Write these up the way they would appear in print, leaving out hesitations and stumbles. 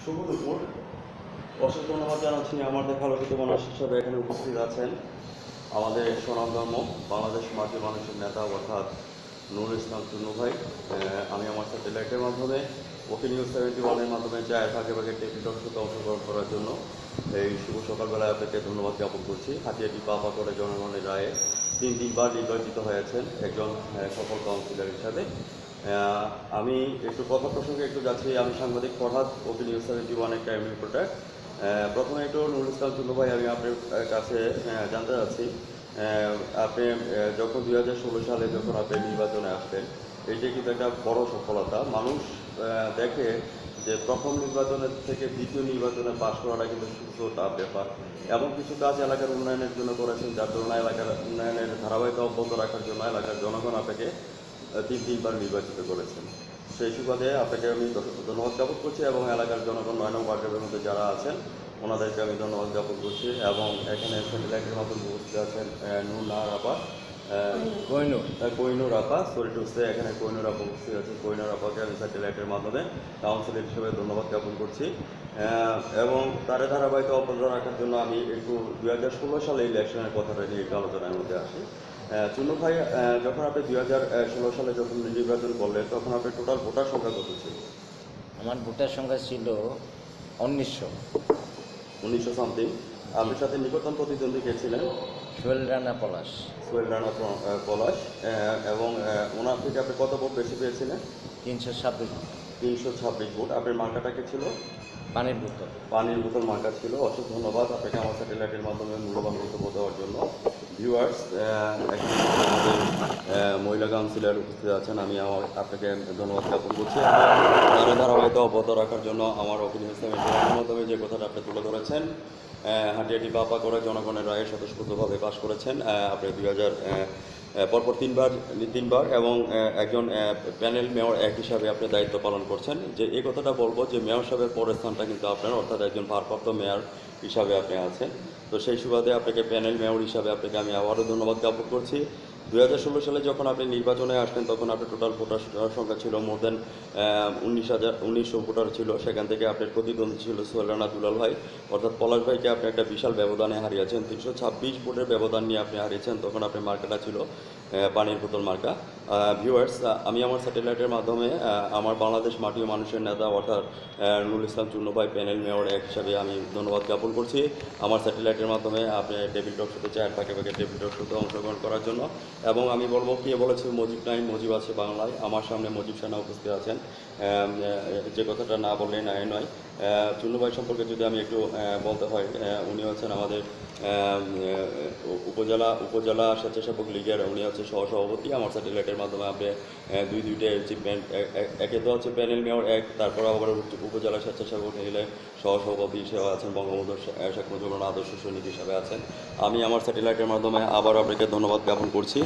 শুভ দুপুর। অশেষ ধন্যবাদ জানাচ্ছি আমাদের আলোকিত মানুষ হিসাবে এখানে উপস্থিত আছেন আমাদের স্বনামধন্য বাংলাদেশ মাটির মানুষের নেতা অর্থাৎ নুরুল ইসলাম চুন্নু ভাই। আমি আমার স্যাটেলাইটের মাধ্যমে ওকে নিউজ 71-এর মাধ্যমে চায়ের ভাগে ভাগে টেলিটক শোতে অংশগ্রহণ করার জন্য এই শুভ সকালবেলায় আপনাকে ধন্যবাদ জ্ঞাপন করছি। হাতিয়াটি পাপা করে জনগণের রায়ে তিনবার নির্বাচিত হয়েছেন একজন সফল কাউন্সিলর হিসাবে। আমি একটু কথা প্রসঙ্গে একটু যাচ্ছি। আমি সাংবাদিক Farhad, OK news 71 crime reporter. প্রথমে একটু নুরুল ইসলাম চুন্নু ভাই, আমি আপনার কাছে জানতে চাচ্ছি, আপনি যখন 2016 সালে যখন আপনি নির্বাচনে আসবেন, এইটা কিন্তু একটা বড় সফলতা। মানুষ দেখে যে প্রথম নির্বাচনের থেকে দ্বিতীয় নির্বাচনে পাশ করাটা কিন্তু সুস্থ টাফ ব্যাপার। এমন কিছু কাজ এলাকার উন্নয়নের জন্য করেছেন, যার জন্য এলাকার উন্নয়নের ধারাবাহিকতা অব্যাহত রাখার জন্য এলাকার জনগণ আপনাকে তিনবার নির্বাচিত করেছেন। সেই সুবাদে আপনাকে আমি ধন্যবাদ জ্ঞাপন করছি এবং এলাকার জনগণ 9 নং ওয়ার্ডের মধ্যে যারা আছেন ওনাদেরকে আমি ধন্যবাদ জ্ঞাপন করছি। এবং এখানে স্যাটেলাইটের মাধ্যমে উপস্থিত আছেন নুরনার আপা, কোহিনুর আপা, সরি টু সে, এখানে কোহিনুর আপা উপস্থিত আছে। কোহিনুর আপাকে আমি স্যাটেলাইটের মাধ্যমে কাউন্সিলর হিসেবে ধন্যবাদ জ্ঞাপন করছি। এবং তার ধারাবাহিকতা অব্যাহত রাখার জন্য আমি একটু 2016 সালে ইলেকশনের কথাটা নিয়ে একটু আলোচনার মধ্যে আসি। চুন্নু ভাই, যখন আপনি 2016 সালে যখন নির্বাচন করলেন, তখন আপনার টোটাল ভোটার সংখ্যা কত ছিল? আমার ভোটার সংখ্যা ছিল 1900 সামথিং। আপনার সাথে নিকটতম প্রতিদ্বন্দ্বী কে ছিলেন? সোহেল রানা পলাশ। সোহেল রানা পলাশ। এবং ওনার থেকে আপনি কত ভোট বেশি পেয়েছিলেন? 326। 326 ভোট। আপনার মার্কাটা কে ছিল? পানির বোতল। পানির বোতল মার্কা ছিল। অশেষ ধন্যবাদ আপনাকে আমার স্যাটেলাইটের মাধ্যমে মূল্যবান বক্তব্য দেওয়ার জন্য। ভিউয়ার্স, আমাদের মহিলা কাউন্সিলর উপস্থিত আছেন, আমি আপনাকে ধন্যবাদ জ্ঞাপন করছি। তার ধারাবাহিকতা অব্যাহত রাখার জন্য আমার অপিনিয়ন ইসলামের মাধ্যমে যে কথাটা আপনি তুলে ধরেছেন, হাটিয়াটি পাপা করে জনগণের রায়ে স্বতঃস্ফূর্তভাবে পাশ করেছেন। আপনি 2000 পরপর তিনবার এবং একজন প্যানেল মেয়র এক হিসাবে আপনি দায়িত্ব পালন করছেন। যে এই কথাটা বলবো যে মেয়র সাহেবের পরের স্থানটা কিন্তু আপনার, অর্থাৎ একজন ভারপ্রাপ্ত মেয়র হিসাবে আপনি আছেন। তো সেই সুবাদে আপনাকে প্যানেল মেয়র হিসাবে আপনাকে আমি আবারও ধন্যবাদ জ্ঞাপন করছি। 2016 সালে যখন আপনি নির্বাচনে আসলেন, তখন আপনার টোটাল ভোটার সংখ্যা ছিল মোর দেন 1900 ভোটার ছিল। সেখান থেকে আপনার প্রতিদ্বন্দ্বী ছিল সোহেল রানা দুলাল ভাই, অর্থাৎ পলাশ ভাইকে আপনি একটা বিশাল ব্যবধানে হারিয়েছেন। 326 ভোটের ব্যবধান নিয়ে আপনি হারিয়েছেন। তখন আপনার মার্কাটা ছিল পানির বোতল মার্কা। ভিউয়ার্স, আমি আমার স্যাটেলাইটের মাধ্যমে আমার বাংলাদেশ মাটি ও মানুষের নেতা অর্থাৎ নুরুল ইসলাম চুন্নু ভাই প্যানেল মেয়র এক হিসাবে আমি ধন্যবাদ জ্ঞাপন করছি আমার স্যাটেলাইটের মাধ্যমে আপনি টেবিল টক শোতে চায়ের ফাঁকে ফাঁকে টেবিল টক শোতে অংশগ্রহণ করার জন্য। এবং আমি বলবো, কে বলেছে মুজিব নাই, মুজিব আছে বাংলায়। আমার সামনে মুজিব সেনা উপস্থিত আছেন, যে কথাটা না বললেই নয়। চুন্নু ভাই সম্পর্কে যদি আমি একটু বলতে হয়, উনি হচ্ছেন আমাদের উপজেলা স্বেচ্ছাসেবক লীগের উনি হচ্ছে সহসভাপতি। আমার স্যাটেলাইটের মাধ্যমে আপনি দুইটা অ্যাচিভমেন্ট, একে তো হচ্ছে প্যানেল মেয়র এক, তারপর আবার উপজেলা স্বেচ্ছাসেবক লীগের সহসভাপতি হিসেবে আছেন, বঙ্গবন্ধু শেখ মুজিবুর রহমান আদর্শ সৈনিক হিসাবে আছেন। আমি আমার স্যাটেলাইটের মাধ্যমে আবার আপনাকে ধন্যবাদ জ্ঞাপন করছি।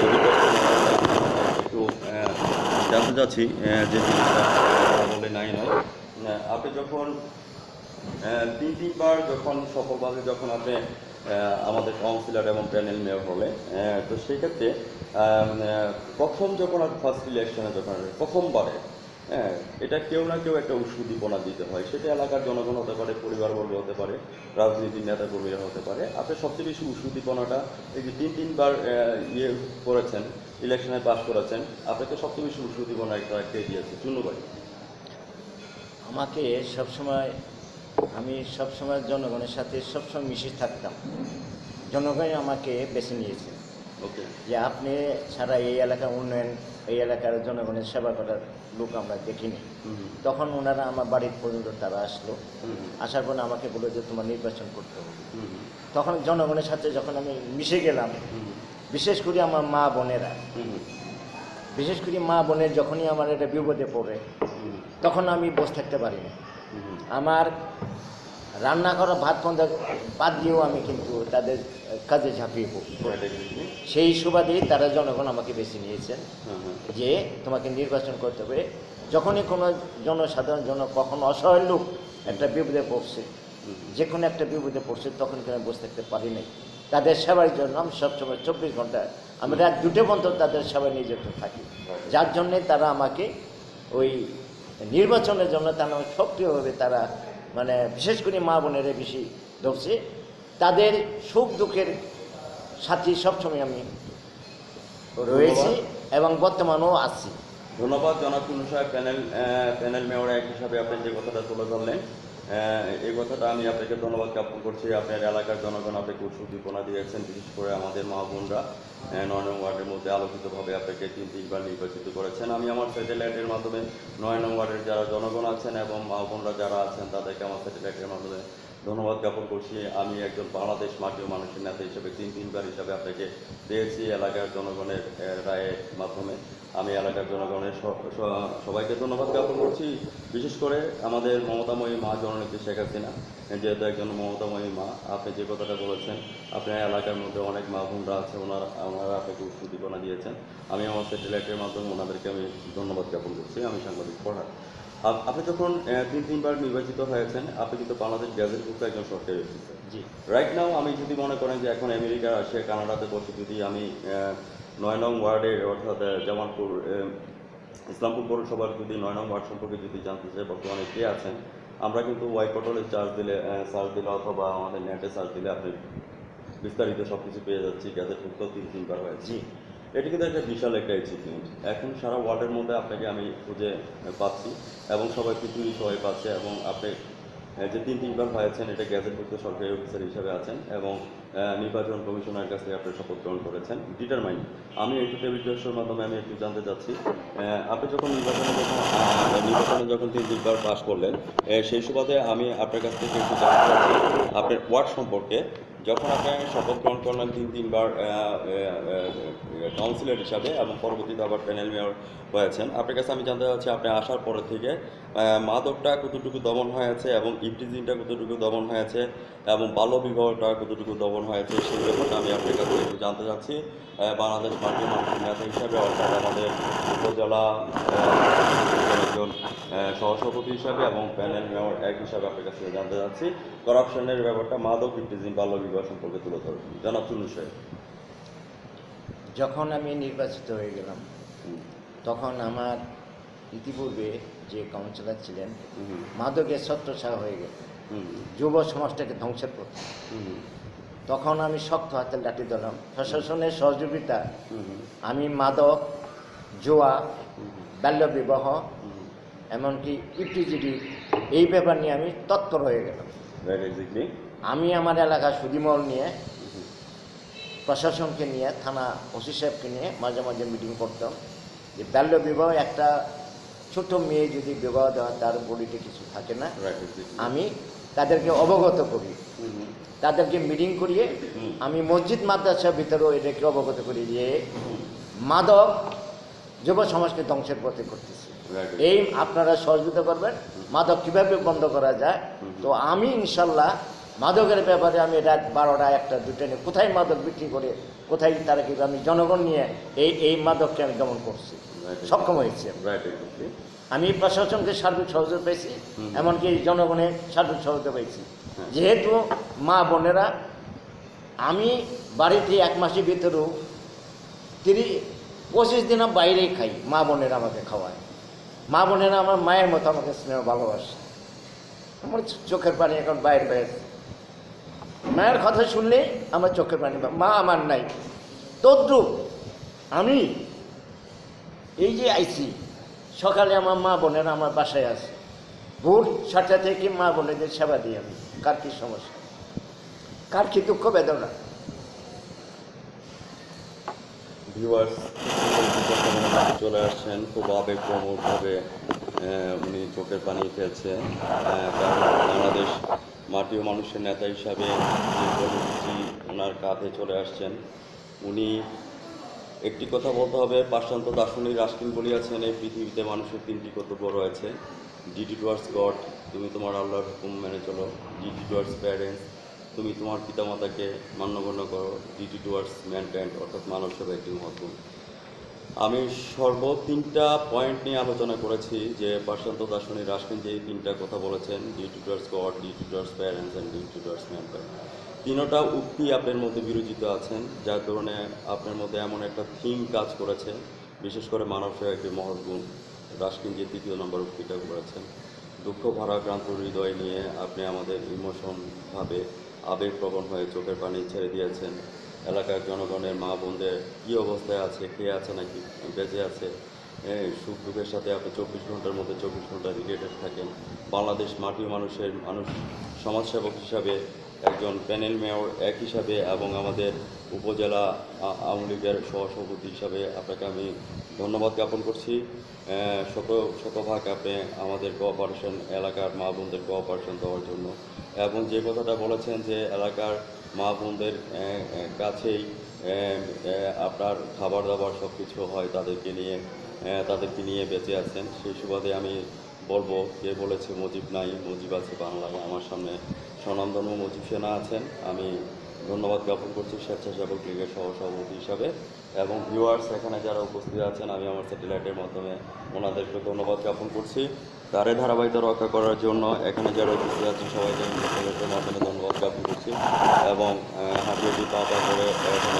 একটু জানতে চাচ্ছি যে জিনিসটা বলে নয়, আপনি যখন তিনবার যখন সফলভাবে যখন আপনি আমাদের কাউন্সিলর এবং প্যানেল মেয়র হলে, তো সেই ক্ষেত্রে প্রথম যখন আর ফার্স্ট ইলেকশনে যখন প্রথমবারে, এটা কেউ না কেউ একটা উদ্দীপনা দিতে হয়। সেটা এলাকার জনগণ হতে পারে, পরিবারবর্গ হতে পারে, রাজনীতির নেতাকর্মীরা হতে পারে। আপনি সবচেয়ে বেশি উদ্দীপনাটা এই যে তিনবার করেছেন, ইলেকশনে পাস করেছেন, আপনাকে সবচেয়ে বেশি উদ্দীপনা একটা দিয়েছে চুন্নু ভাই? আমাকে আমি সবসময় জনগণের সাথে সবসময় মিশে থাকতাম। জনগণই আমাকে বেছে নিয়েছে। ওকে। যে আপনি ছাড়া এই এলাকার উন্নয়ন, এই এলাকার জনগণের সেবা করার লোক আমরা দেখিনি। তখন ওনারা আমার বাড়ির পর্যন্ত তারা আসলো। আসার পরে আমাকে বললো যে তোমার নির্বাচন করতে হবে। তখন জনগণের সাথে যখন আমি মিশে গেলাম, বিশেষ করে আমার মা বোনেরা, যখনই আমার এটা বিপদে পড়ে, তখন আমি বসে থাকতে পারি না। আমার রান্না করা ভাত পন্থা বাদ দিয়েও আমি কিন্তু তাদের কাজে ঝাঁপিয়ে পড়ি। সেই সুবাদেই তারা জনগণ আমাকে বেছে নিয়েছেন যে তোমাকে নির্বাচন করতে হবে। যখনই কোনো জনসাধারণ কখনো অসহায় লোক একটা বিপদে পড়ছে, যে কোনো একটা বিপদে পড়ছে, তখন কিন্তু আমি বসে থাকতে পারি নাই। তাদের সেবার জন্য আমি সবসময় 24 ঘন্টা, আমি রাত 2টা পর্যন্ত তাদের সেবায় নিযুক্ত থাকি। যার জন্যে তারা আমাকে ওই নির্বাচনের জন্য তারা সক্রিয়ভাবে তারা মানে বিশেষ করে মা বোনেরা বেশি ধরছে, তাদের সুখ দুঃখের সাথে সবসময় আমি রয়েছি এবং বর্তমানেও আছি। ধন্যবাদ জনাব টুনু সাহেব, প্যানেল মেয়র এক হিসাবে আপনি যে কথাটা তুলে ধরলেন, এই কথাটা আমি আপনাকে ধন্যবাদ জ্ঞাপন করছি। আপনার এলাকার জনগণ আপনাকে উদ্দীপনা দিয়েছেন, বিশেষ করে আমাদের মা বোনরা 9 নং ওয়ার্ডের মধ্যে আলোকিতভাবে আপনাকে 3বার নির্বাচিত করেছেন। আমি আমার স্যাটেলাইটের মাধ্যমে 9 নং ওয়ার্ডের যারা জনগণ আছেন এবং মা বোনরা যারা আছেন তাদেরকে আমার স্যাটেলাইটের মাধ্যমে ধন্যবাদ জ্ঞাপন করছি। আমি একজন বাংলাদেশ মাটির মানুষের নেতা হিসেবে 3বার হিসাবে আপনাকে পেয়েছি এলাকার জনগণের রায়ের মাধ্যমে। আমি এলাকার জনগণের সবাইকে ধন্যবাদ জ্ঞাপন করছি, বিশেষ করে আমাদের মমতাময়ী মা জননেত্রী শেখ হাসিনা, যেহেতু একজন মমতাময়ী মা। আপনি যে কথাটা বলেছেন, আপনার এলাকার মধ্যে অনেক মা বোনরা আছে, ওনারা আপনাকে উদ্দীপনা দিয়েছেন। আমি আমার স্যাটেলাইটের মাধ্যমে ওনাদেরকে আমি ধন্যবাদ জ্ঞাপন করছি। আমি সাংবাদিক পড়া। আপনি যখন 3বার নির্বাচিত হয়েছেন, আপনি কিন্তু বাংলাদেশ গ্যাজেটভুক্ত একজন সরকারি অফিসার। জি, রাইট নাও আমি যদি মনে করেন যে এখন আমেরিকা, রাশিয়া, কানাডাতে বসে যদি আমি 9 নং ওয়ার্ডের অর্থাৎ জামালপুর ইসলামপুর পৌরসভার যদি 9 নং ওয়ার্ড সম্পর্কে যদি জানতে চাই বর্তমানে কে আছেন, আমরা কিন্তু ওয়াই পোর্টালে সার্চ দিলে অথবা আমাদের নেটে সার্চ দিলে আপনি বিস্তারিত সব কিছু পেয়ে যাচ্ছি। গ্যাজেটভুক্ত 3বার হয়েছে। জি, এটি কিন্তু একটা বিশাল একটা অ্যাচিভমেন্ট। এখন সারা ওয়ার্ল্ডের মধ্যে আপনাকে আমি খুঁজে পাচ্ছি এবং সবাই পৃথিবীর সবাই পাচ্ছে এবং আপনি যে 3বার হয়েছেন এটা গ্যাজেটভুক্ত সরকারি অফিসার হিসাবে আছেন এবং নির্বাচন কমিশনের কাছ থেকে আপনি শপথ গ্রহণ করেছেন। ডিটারমাইন্ড আমি একটু টেবিল টকশোর মাধ্যমে আমি একটু জানতে চাচ্ছি, আপনি যখন নির্বাচনে যখন 3বার পাস করলেন, সেই সুবাদে আমি আপনার কাছ থেকে একটু জানতে চাচ্ছি আপনার ওয়ার্ড সম্পর্কে। যখন আপনি শপথ গ্রহণ করলেন 3বার কাউন্সিলর হিসাবে এবং পরবর্তীতে আবার প্যানেল মেয়র হয়েছেন, আপনার কাছে আমি জানতে চাচ্ছি আপনি আসার পর থেকে মাদকটা কতটুকু দমন হয়েছে এবং ইফটিজিংটা কতটুকু দমন হয়েছে এবং বাল্য বিবাহটা কতটুকু দমন হয়েছে, সেই ব্যাপারটা আমি আপনার কাছে একটু জানতে চাচ্ছি। বাংলাদেশ মাটির মানুষের নেতা হিসাবে অর্থাৎ আমাদের উপজেলা একজন সহসভাপতি হিসাবে এবং প্যানেল মেয়র এক হিসাবে আপনার কাছে জানতে চাচ্ছি করাপশনের ব্যাপারটা, মাদক, ইফটিজিং, বাল্য বিবাহ সম্পর্কে তুলে ধরবেন জনাব টুনু সাহেব। যখন আমি নির্বাচিত হয়ে গেলাম তখন আমার ইতিপূর্বে যে কাউন্সিলর ছিলেন মাদকের ছত্রছায়া হয়ে গেল, যুব সমাজটাকে ধ্বংসের পথে। তখন আমি শক্ত হাতে লাঠি দিলাম, প্রশাসনের সহযোগিতা আমি মাদক, জুয়া, বাল্যবিবাহ, এমনকি ইফটিজিডি এই ব্যাপার নিয়ে আমি তৎপর হয়ে গেলাম। আমি আমার এলাকার সুদিমল নিয়ে, প্রশাসনকে নিয়ে, থানা ওসি সাহেবকে নিয়ে মাঝে মাঝে মিটিং করতাম যে বাল্যবিবাহ, একটা ছোট মেয়ে যদি বিবাহ দেওয়া তার বডিতে কিছু থাকে না, আমি তাদেরকে অবগত করি, তাদেরকে মিটিং করিয়ে আমি মসজিদ মাদ্রাসার ভিতরেও এটাকে অবগত করি যে মাদক যুব সমাজকে ধ্বংসের পথে করতেছি, এই আপনারা সহযোগিতা করবেন, মাদক কীভাবে বন্ধ করা যায়। তো আমি ইনশাল্লাহ মাদকের ব্যাপারে আমি রাত 12টা 1টা 2টা নিয়ে কোথায় মাদক বিক্রি করে কোথায় তারা কি, আমি জনগণ নিয়ে এই মাদককে আমি দমন করছি, সক্ষম হয়েছি। আমি প্রশাসনকে সার্বিক সহযোগিতা পেয়েছি, এমনকি জনগণের সার্বিক সহযোগিতা পেয়েছি। যেহেতু মা বোনেরা, আমি বাড়িতে 1 মাসের ভিতরেও 25 দিন বাইরেই খাই, মা বোনেরা আমাকে খাওয়ায়, মা বোনেরা আমার মায়ের মতো আমাকে স্নেহ ভালোবাসে। আমার চোখের পানি এখন বাইরে বাইরে, মায়ের কথা শুনলে আমার চোখের পানি, মা আমার নাই তদ্রুপ আমি এই যে আইছি, সকালে আমার মা বোনেরা আমার বাসায় আছে, ভোর 7টা থেকে মা বোনেদের সেবা দিই আমি। কার কী সমস্যা, কার কী দুঃখ বেদনা। ভিউয়ার্স চলে আসছেন, খুব আবেগপ্রবণভাবে উনি চোখের পানি ফেলছে, কারণ বাংলাদেশ মাটি ও মানুষের নেতা হিসাবে যে কর্মসূচি ওনার কাঁধে চলে আসছেন, উনি একটি কথা বলতে হবে, পাশ্চাত্য দার্শনিক রাস্কিন বলিয়াছেন এই পৃথিবীতে মানুষের 3টি কর্তব্য রয়েছে। ডিউটি টুয়ার্ডস গড, তুমি তোমার আল্লাহর হুকুম মেনে চলো। ডিউটি টুয়ার্ডস প্যারেন্টস, তুমি তোমার পিতামাতাকে মান্যগণ্য করো। ডিউটি টুয়ার্ডস ম্যানকাইন্ড, অর্থাৎ মানব সেবা একটি মহত্ব। আমি 3টা পয়েন্ট নিয়ে আলোচনা করেছি যে পাশ্চাত্য দার্শনিক রাস্কিন যে 3টা কথা বলেছেন, duty towards God, duty towards parents and duty towards mankind. 3টা উক্তি আপনার মধ্যে বিরোচিত আছেন, যার কারণে আপনার মধ্যে এমন একটা থিম কাজ করেছে, বিশেষ করে মানব সেবা একটি মহৎ গুণ। রাস্কিন যে 3য় নম্বর উক্তিটা করেছেন, দুঃখ ভারাক্রান্ত হৃদয় নিয়ে আপনি আমাদের ইমোশনভাবে আবেগপ্রবণ হয়ে চোখের পানি ছেড়ে দিয়েছেন। এলাকার জনগণের মা বোনদের কী অবস্থায় আছে, খেয়ে আছে নাকি বেঁচে আছে, সুখ দুঃখের সাথে আপনি 24 ঘন্টার মধ্যে 24 ঘন্টা রিলেটেড থাকেন। বাংলাদেশ মাটির মানুষ সমাজসেবক হিসাবে, একজন প্যানেল মেয়র এক হিসাবে এবং আমাদের উপজেলা আওয়ামী লীগের সহসভাপতি হিসাবে আপনাকে আমি ধন্যবাদ জ্ঞাপন করছি। শতভাগ আপনি আমাদের কোঅপারেশন, এলাকার মা বোনদের কোঅপারেশন দেওয়ার জন্য, এবং যে কথাটা বলেছেন যে এলাকার মা বোনদের কাছেই আপনার খাবার দাবার সব কিছু হয়, তাদেরকে নিয়ে বেঁচে আছেন, সেই সুবাদে আমি বলবো, কে বলেছে মুজিব নাই, মুজিব আছে বাংলায়। আমার সামনে স্বনামধন্য মুজিব সেনা আছেন। আমি ধন্যবাদ জ্ঞাপন করছি স্বেচ্ছাসেবক লীগের সহসভাপতি হিসাবে, এবং ভিউয়ার্স এখানে যারা উপস্থিত আছেন, আমি আমার স্যাটেলাইটের মাধ্যমে ওনাদেরকে ধন্যবাদ জ্ঞাপন করছি। তারে ধারাবাহিকতা রক্ষা করার জন্য এখানে যারা উপস্থিত আছেন সবাইকে আমি স্যাটেলাইটের মাধ্যমে ধন্যবাদ জ্ঞাপন করছি, এবং হাঁটিয়ে পা করে এখানে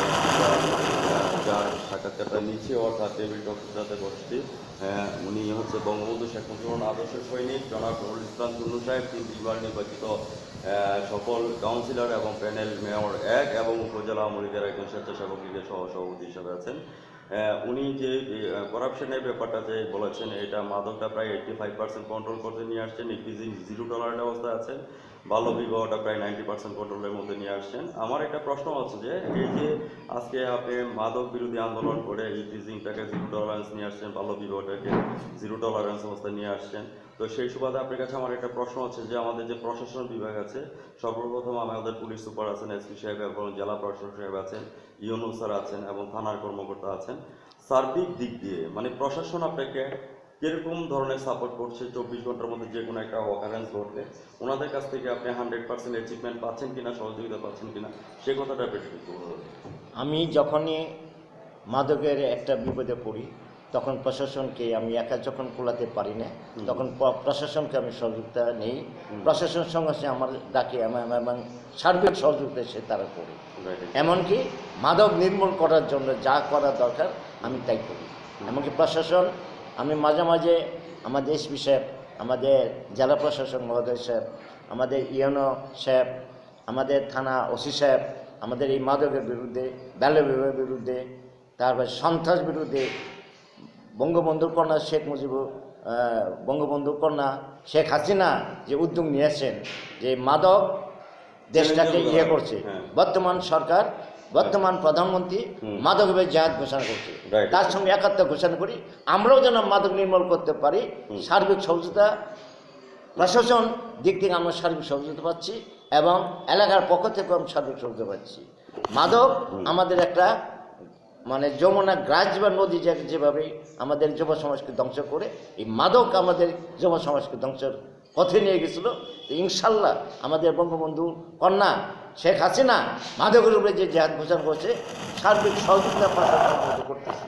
যার সাক্ষাৎকারটা নিচ্ছে, অর্থাৎ টেবিল টকের সাথে বসছি, উনি হচ্ছে বঙ্গবন্ধু শেখ মুজিবুর আদর্শ সৈনিক জনাব নুরুল ইসলাম চুন্নু সাহেব, 3বার নির্বাচিত সকল কাউন্সিলর এবং প্যানেল মেয়র এক, এবং উপজেলা আওয়ামী লীগের একজন স্বেচ্ছাসেবক লীগের সহসভাপতি হিসাবে আছেন। উনি যে করাপশনের ব্যাপারটা যে বলেছেন, এটা মাদকটা প্রায় 85% কন্ট্রোল করতে নিয়ে আসছেন, ইপিজিং 0 টলারেন্ট অবস্থায় আছেন, বাল্যবিবাহটা প্রায় 90% কন্ট্রোলের মধ্যে নিয়ে আসছেন। আমার একটা প্রশ্ন হচ্ছে যে এই যে আজকে আপনি মাদক বিরোধী আন্দোলন করে ইপিজিংটাকে 0 টলারেন্স নিয়ে আসছেন, বাল্যবিবাহটাকে 0 টলারেন্স অবস্থায় নিয়ে আসছেন, তো সেই সুবাদে আপনার কাছে আমার একটা প্রশ্ন হচ্ছে যে আমাদের যে প্রশাসন বিভাগ আছে, সর্বপ্রথম আমাদের পুলিশ সুপার আছেন, এসপি সাহেব এবং জেলা প্রশাসক সাহেব আছেন, ইউনো স্যার আছেন এবং থানার কর্মকর্তা আছেন, সার্বিক দিক দিয়ে মানে প্রশাসন আপনাকে কীরকম ধরনের সাপোর্ট করছে? 24 ঘন্টার মধ্যে যে কোনো একটা অকারেন্স ঘটলে ওনাদের কাছ থেকে আপনি 100% অ্যাচিভমেন্ট পাচ্ছেন কিনা, সহযোগিতা পাচ্ছেন কিনা, সে কথাটা আপনি একটু বলুন। আমি যখনই মাদকের একটা বিপদে পড়ি, তখন প্রশাসনকে আমি একা যখন কোলাতে পারি না, তখন প্রশাসনকে আমি সহযোগিতা নেই। প্রশাসনের সঙ্গে সে আমার ডাকে এবং সার্বিক সহযোগিতা সে তারা করি। এমনকি মাদক নির্মূল করার জন্য যা করা দরকার আমি তাই করি। এমনকি প্রশাসন, আমি মাঝে মাঝে আমাদের এসপি সাহেব, আমাদের জেলা প্রশাসন মহোদয় সাহেব, আমাদের ইউনো সাহেব, আমাদের থানা ওসি সাহেব, আমাদের এই মাদকের বিরুদ্ধে, বাল্য বিবাহের বিরুদ্ধে, তারপর সন্ত্রাস বিরুদ্ধে, বঙ্গবন্ধুর কন্যা বঙ্গবন্ধুর কন্যা শেখ হাসিনা যে উদ্যোগ নিয়েছেন, যে মাদক দেশটাকে ইয়ে করছে, বর্তমান সরকার, বর্তমান প্রধানমন্ত্রী মাদক জেহাদ ঘোষণা করছে, তার সঙ্গে একাত্ম ঘোষণা করি, আমরাও যেন মাদক নির্মূল করতে পারি। সার্বিক সহযোগিতা প্রশাসন দিক থেকে আমরা সার্বিক সহযোগিতা পাচ্ছি, এবং এলাকার পক্ষ থেকে আমি সার্বিক সহযোগিতা পাচ্ছি। মাদক আমাদের একটা মানে যমুনা গ্রাস বা নদী যেভাবে আমাদের যুব সমাজকে ধ্বংস করে, এই মাদক আমাদের যুব সমাজকে ধ্বংসের পথে নিয়ে গেছিলো। ইনশাল্লাহ আমাদের বঙ্গবন্ধু কন্যা শেখ হাসিনা মাদকের উপরে যে জেহাদ ঘোষণা করছে, সার্বিক সহযোগিতা করতেছে।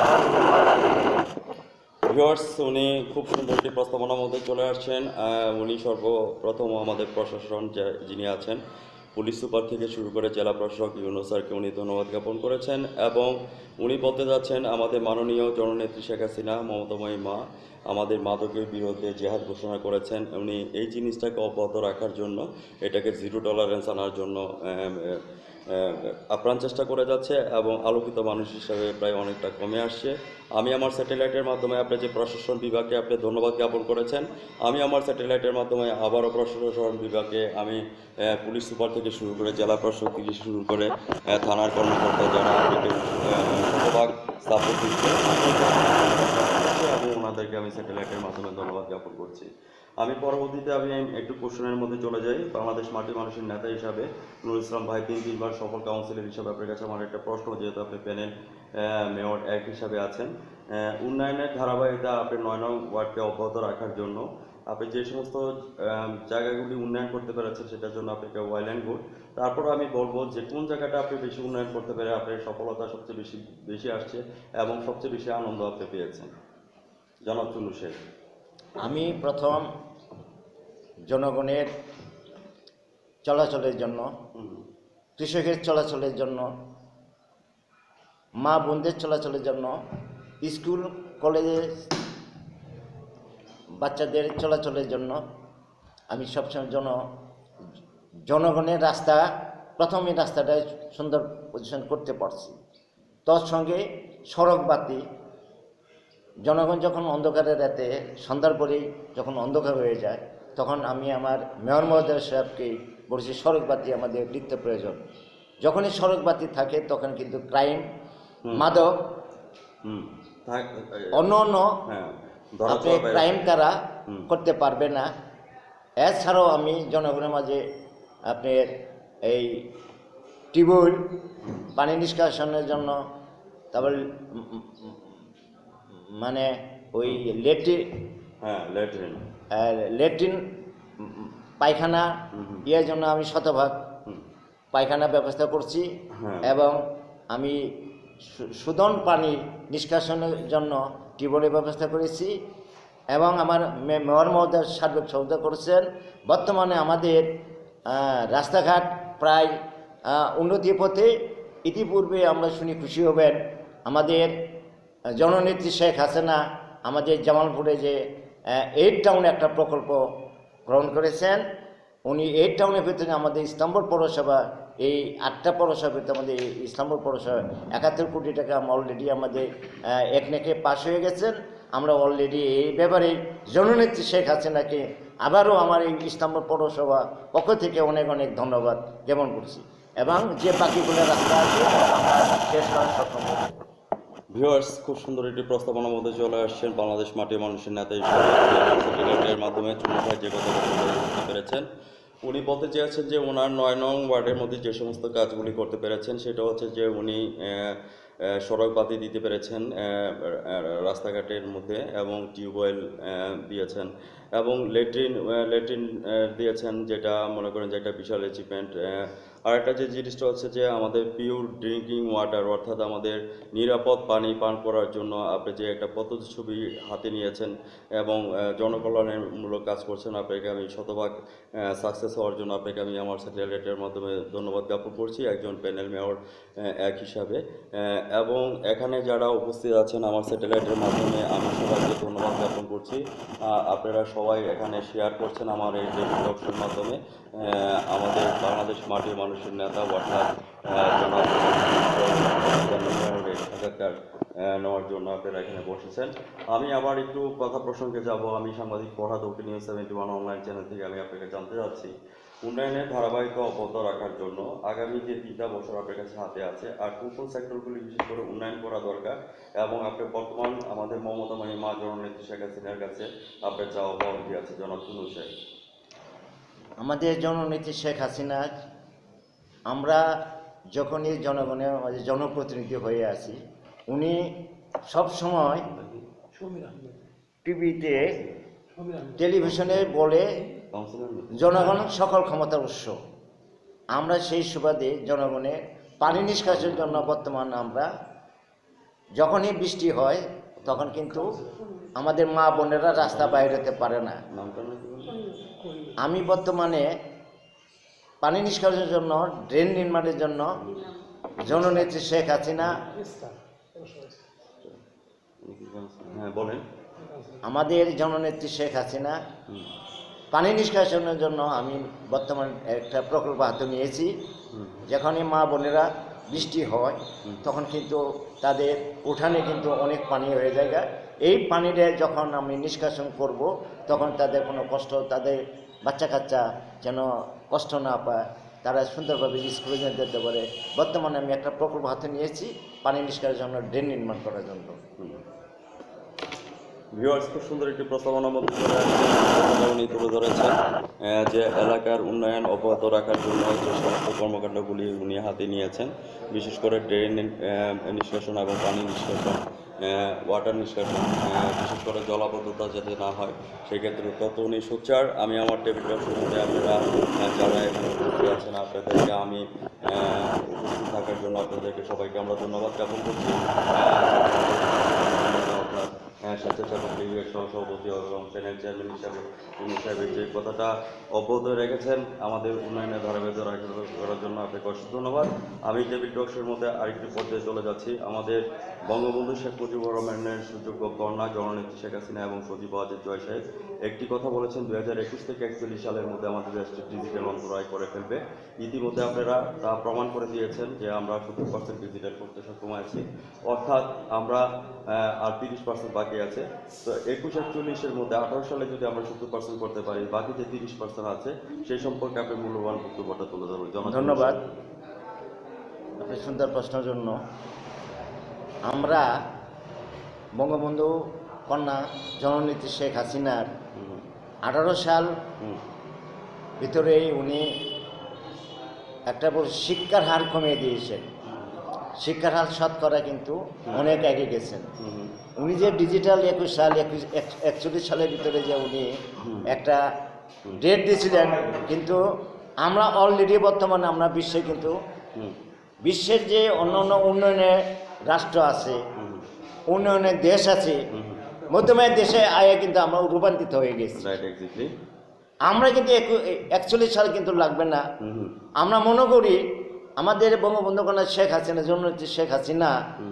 ভিউয়ার্স, উনি খুব সুন্দর একটি প্রস্তাবনার মধ্যে চলে আসছেন। উনি সর্বপ্রথম আমাদের প্রশাসন যিনি আছেন, পুলিশ সুপার থেকে শুরু করে জেলা প্রশাসক ইউনো স্যারকে উনি ধন্যবাদ জ্ঞাপন করেছেন, এবং উনি বলতে যাচ্ছেন আমাদের মাননীয় জননেত্রী শেখ হাসিনা মমতাময়ী মা আমাদের মাদকের বিরুদ্ধে জেহাদ ঘোষণা করেছেন। উনি এই জিনিসটাকে অব্যাহত রাখার জন্য, এটাকে 0 টলারেন্স আনার জন্য আপ্রাণ চেষ্টা করে যাচ্ছে, এবং আলোকিত মানুষ হিসাবে প্রায় অনেকটা কমে আসছে। আমি আমার স্যাটেলাইটের মাধ্যমে আপনি যে প্রশাসন বিভাগকে আপনি ধন্যবাদ জ্ঞাপন করেছেন, আমি আমার স্যাটেলাইটের মাধ্যমে আবারও প্রশাসন বিভাগে আমি পুলিশ সুপার থেকে শুরু করে জেলা প্রশাসক থেকে শুরু করে থানার কর্মকর্তা যারা আপনাকে শতভাগ সাপোর্ট দিচ্ছে, আমি ওনাদেরকে আমি স্যাটেলাইটের মাধ্যমে ধন্যবাদ জ্ঞাপন করছি। আমি পরবর্তীতে আমি একটু কোশ্চেনের মধ্যে চলে যাই। বাংলাদেশ মাটির মানুষের নেতা হিসাবে নুরুল ইসলাম ভাই 3বার সফল কাউন্সিলর হিসাবে আপনার কাছে আমার একটা প্রশ্ন, যেহেতু আপনি প্যানেল মেয়র এক হিসাবে আছেন, উন্নয়নের ধারাবাহিকতা আপনি 9 নং ওয়ার্ডকে অব্যাহত রাখার জন্য আপনি যে সমস্ত জায়গাগুলি উন্নয়ন করতে পেরেছেন, সেটার জন্য আপনাকে ওয়েল অ্যান্ড গুড। তারপরে আমি বলবো যে কোন জায়গাটা আপনি বেশি উন্নয়ন করতে পেরে আপনার সফলতা সবচেয়ে বেশি আসছে এবং সবচেয়ে বেশি আনন্দ আপনি পেয়েছেন, জনাব চুন্নু শেখ। আমি প্রথম জনগণের চলাচলের জন্য, কৃষকের চলাচলের জন্য, মা বোনদের চলাচলের জন্য, স্কুল কলেজে বাচ্চাদের চলাচলের জন্য আমি সবসময় জনগণের রাস্তা প্রথমে রাস্তাটা সুন্দর পজিশন করতে পারছি। তৎসঙ্গে সড়ক বাতি, জনগণ যখন অন্ধকারের রাতে সন্ধ্যার পরেই যখন অন্ধকার হয়ে যায় তখন আমি আমার মেয়র মহোদয় সাহেবকে বলেছি সড়ক বাতি আমাদের নিত্য প্রয়োজন। যখনই সড়ক বাতি থাকে তখন কিন্তু ক্রাইম, মাদক, অন্য অন্য আপনি ক্রাইম তারা করতে পারবে না। এছাড়াও আমি জনগণের মাঝে আপনার এই টিউবওয়েল পানি নিষ্কাশনের জন্য, তারপর মানে ওই ল্যাট্রিন পায়খানা ইয়ের জন্য আমি শতভাগ পায়খানা ব্যবস্থা করছি এবং আমি শোধন পানি নিষ্কাশনের জন্য টিউবওয়েলের ব্যবস্থা করেছি এবং আমার মেয়র মহোদয় সার্বিক সহযোগিতা করেছেন। বর্তমানে আমাদের রাস্তাঘাট প্রায় উন্নতির পথে। ইতিপূর্বে আমরা শুনি খুশি হবেন, আমাদের জননেত্রী শেখ হাসিনা আমাদের জামালপুরে যে 8 টাউনে একটা প্রকল্প গ্রহণ করেছেন। উনি 8 টাউনের ভিতরে আমাদের ইসলামপুর পৌরসভা, এই 8টা পৌরসভার ভিতরে আমাদের ইসলামপুর পৌরসভা 71 কোটি টাকা অলরেডি আমাদের একনেকে পাস হয়ে গেছেন। আমরা অলরেডি এই ব্যাপারে জননেত্রী শেখ হাসিনাকে আবারও আমার এই ইসলামপুর পৌরসভা পক্ষ থেকে অনেক অনেক ধন্যবাদ জ্ঞাপন করছি এবং যে বাকিগুলো রাস্তা আছে আমরা শেষ করার সক্ষম হব। ভিউয়ার্স, খুব সুন্দর একটি প্রস্তাবনার মধ্যে চলে আসছেন বাংলাদেশ মাটির মানুষের নেতা হিসেবে মাধ্যমে চুন্নু ভাই যে কথা বলতে পেরেছেন। উনি বলতে চেয়েছেন যে ওনার 9 নং ওয়ার্ডের মধ্যে যে সমস্ত কাজগুলি করতে পেরেছেন সেটা হচ্ছে যে উনি সড়ক বাতি দিতে পেরেছেন রাস্তাঘাটের মধ্যে এবং টিউবওয়েল দিয়েছেন এবং ল্যাট্রিন দিয়েছেন, যেটা মনে করেন যে একটা বিশাল অ্যাচিভমেন্ট। আর একটা যে জিনিসটা হচ্ছে যে আমাদের পিওর ড্রিঙ্কিং ওয়াটার, অর্থাৎ আমাদের নিরাপদ পানি পান করার জন্য আপনি যে একটা প্রতিচ্ছবি হাতে নিয়েছেন এবং জনকল্যাণের মূলক কাজ করছেন, আপনাকে আমি শতভাগ সাকসেস হওয়ার জন্য আপনাকে আমি আমার স্যাটেলাইটের মাধ্যমে ধন্যবাদ জ্ঞাপন করছি একজন প্যানেল মেয়র এক হিসাবে। এবং এখানে যারা উপস্থিত আছেন আমার স্যাটেলাইটের মাধ্যমে আমি সবাইকে ধন্যবাদ জ্ঞাপন করছি। আপনারা সবাই এখানে শেয়ার করছেন আমার এই যে ভিডিওর মাধ্যমে আমাদের বাংলাদেশ মাটির মানুষের নেতা অর্থাৎ সাক্ষাৎকার নেওয়ার জন্য আপনারা এখানে বসেছেন। আমি আবার একটু কথা প্রসঙ্গে যাব। আমি সাংবাদিক ফরহাদ উকি নিউজ 71 অনলাইন চ্যানেল থেকে আমি আপনাকে জানতে চাচ্ছি উন্নয়নের ধারাবাহিকতা অব্যাহত রাখার জন্য আগামী যে 3টা বছর আপনার কাছে হাতে আছে আর কোন সেক্টরগুলি বিশেষ করে উন্নয়ন করা দরকার এবং আপনার বর্তমান আমাদের মমতা মা জননেত্রী শেখ হাসিনার কাছে আপনার চাওয়া পাওয়া কি আছে জনাব চুন্নু শেখ? আমাদের জননেত্রী শেখ হাসিনা, আমরা যখনই জনগণের মাঝে জনপ্রতিনিধি হয়ে আছি, উনি সবসময় টিভিতে টেলিভিশনে বলে জনগণ সকল ক্ষমতার উৎস। আমরা সেই সুবাদে জনগণের পানি নিষ্কাশনের জন্য বর্তমান আমরা যখনই বৃষ্টি হয় তখন কিন্তু আমাদের মা বোনেরা রাস্তা বাইরে হতে পারে না। আমি বর্তমানে পানি নিষ্কাশনের জন্য ড্রেন নির্মাণের জন্য জননেত্রী শেখ হাসিনা আমাদের জননেত্রী শেখ হাসিনা পানি নিষ্কাশনের জন্য আমি বর্তমান একটা প্রকল্প হাতে নিয়েছি। যখনই মা বোনেরা বৃষ্টি হয় তখন কিন্তু তাদের উঠানে কিন্তু অনেক পানি হয়ে যায়। এই পানিটা যখন আমি নিষ্কাশন করব তখন তাদের কোনো কষ্ট, তাদের বাচ্চা কাচ্চা যেন কষ্ট না পায়, তারা সুন্দরভাবে স্কুলে যেতে পারে। বর্তমানে আমি একটা প্রকল্প হাতে নিয়েছি পানি নিষ্কাশনের জন্য, ড্রেন নির্মাণ করার জন্য। ভিউয়ার্স, খুব সুন্দর একটি প্রস্তাবনার মধ্যে উনি তুলে ধরেছেন যে এলাকার উন্নয়ন অব্যাহত রাখার জন্য যে সমস্ত কর্মকাণ্ডগুলি উনি হাতে নিয়েছেন, বিশেষ করে ড্রেন নিষ্কাশন এবং পানি নিষ্কাশন, ওয়াটার নিষ্কাশন, বিশেষ করে জলাবদ্ধতা যাতে না হয় সেক্ষেত্রে তত উনি সোচ্চার। আমি আমার টেবিলের সম্বন্ধে আপনারা যারা এখানে উপস্থিত আছেন আপনাদেরকে আমি উপস্থিত থাকার জন্য আপনাদেরকে সবাইকে আমরা ধন্যবাদ জ্ঞাপন করছি। স্বেচ্ছাসেবক লীগের সহসভাপতি এবং চ্যানেল চেয়ারম্যান হিসাবে উনি সাহেবের যে কথাটা অব্যাহত রেখেছেন আমাদের উন্নয়নের ধারাবাহিকতা রাখা করার জন্য আপনাকে অসংখ্য ধন্যবাদ। আমি টেবিল টকসের মধ্যে আরেকটি পর্যায়ে চলে যাচ্ছি। আমাদের বঙ্গবন্ধু শেখ মুজিবুর রহমানের সুযোগ্য কন্যা জননেত্রী শেখ হাসিনা এবং সজীব ওয়াজেদ জয় সাহেব একটি কথা বলেছেন 2021 থেকে 41 সালের মধ্যে আমাদের দেশটি ডিজিটাল অন্তরায় করে ফেলবে। ইতিমধ্যে আপনারা তা প্রমাণ করে দিয়েছেন যে আমরা 70% ডিজিটাল করতে সক্ষম আছি, অর্থাৎ আমরা আর 30% বাকি আছে। তো 21-41-এর মধ্যে 18 সালে যদি আমরা 70% করতে পারি, বাকি যে 30% আছে সেই সম্পর্কে আপনি মূল্যবান বক্তব্যটা তুলে ধরবেন। ধন্যবাদ আপনি সুন্দর প্রশ্নের জন্য। আমরা বঙ্গবন্ধু কন্যা জননেত্রী শেখ হাসিনার 18 সাল ভিতরেই উনি একটা বড় শিক্ষার হার কমিয়ে দিয়েছেন। শিক্ষার হার শতকরা কিন্তু অনেক আগে গেছেন। উনি যে ডিজিটাল 21 সাল 41 সালের ভিতরে যে উনি একটা ডেট দিয়েছিলেন, কিন্তু আমরা অলরেডি বর্তমানে আমরা বিশ্বে কিন্তু বিশ্বের যে অন্য অন্য উন্নয়নের রাষ্ট্র আছে, উন্নয়নের দেশ আছে, মধ্যমের দেশে আয়ে কিন্তু আমরা রূপান্তরিত হয়ে গেছি। আমরা কিন্তু 41 সাল কিন্তু লাগবে না। আমরা মনে করি আমাদের বঙ্গবন্ধু কন্যা শেখ হাসিনা জননেত্রী শেখ হাসিনা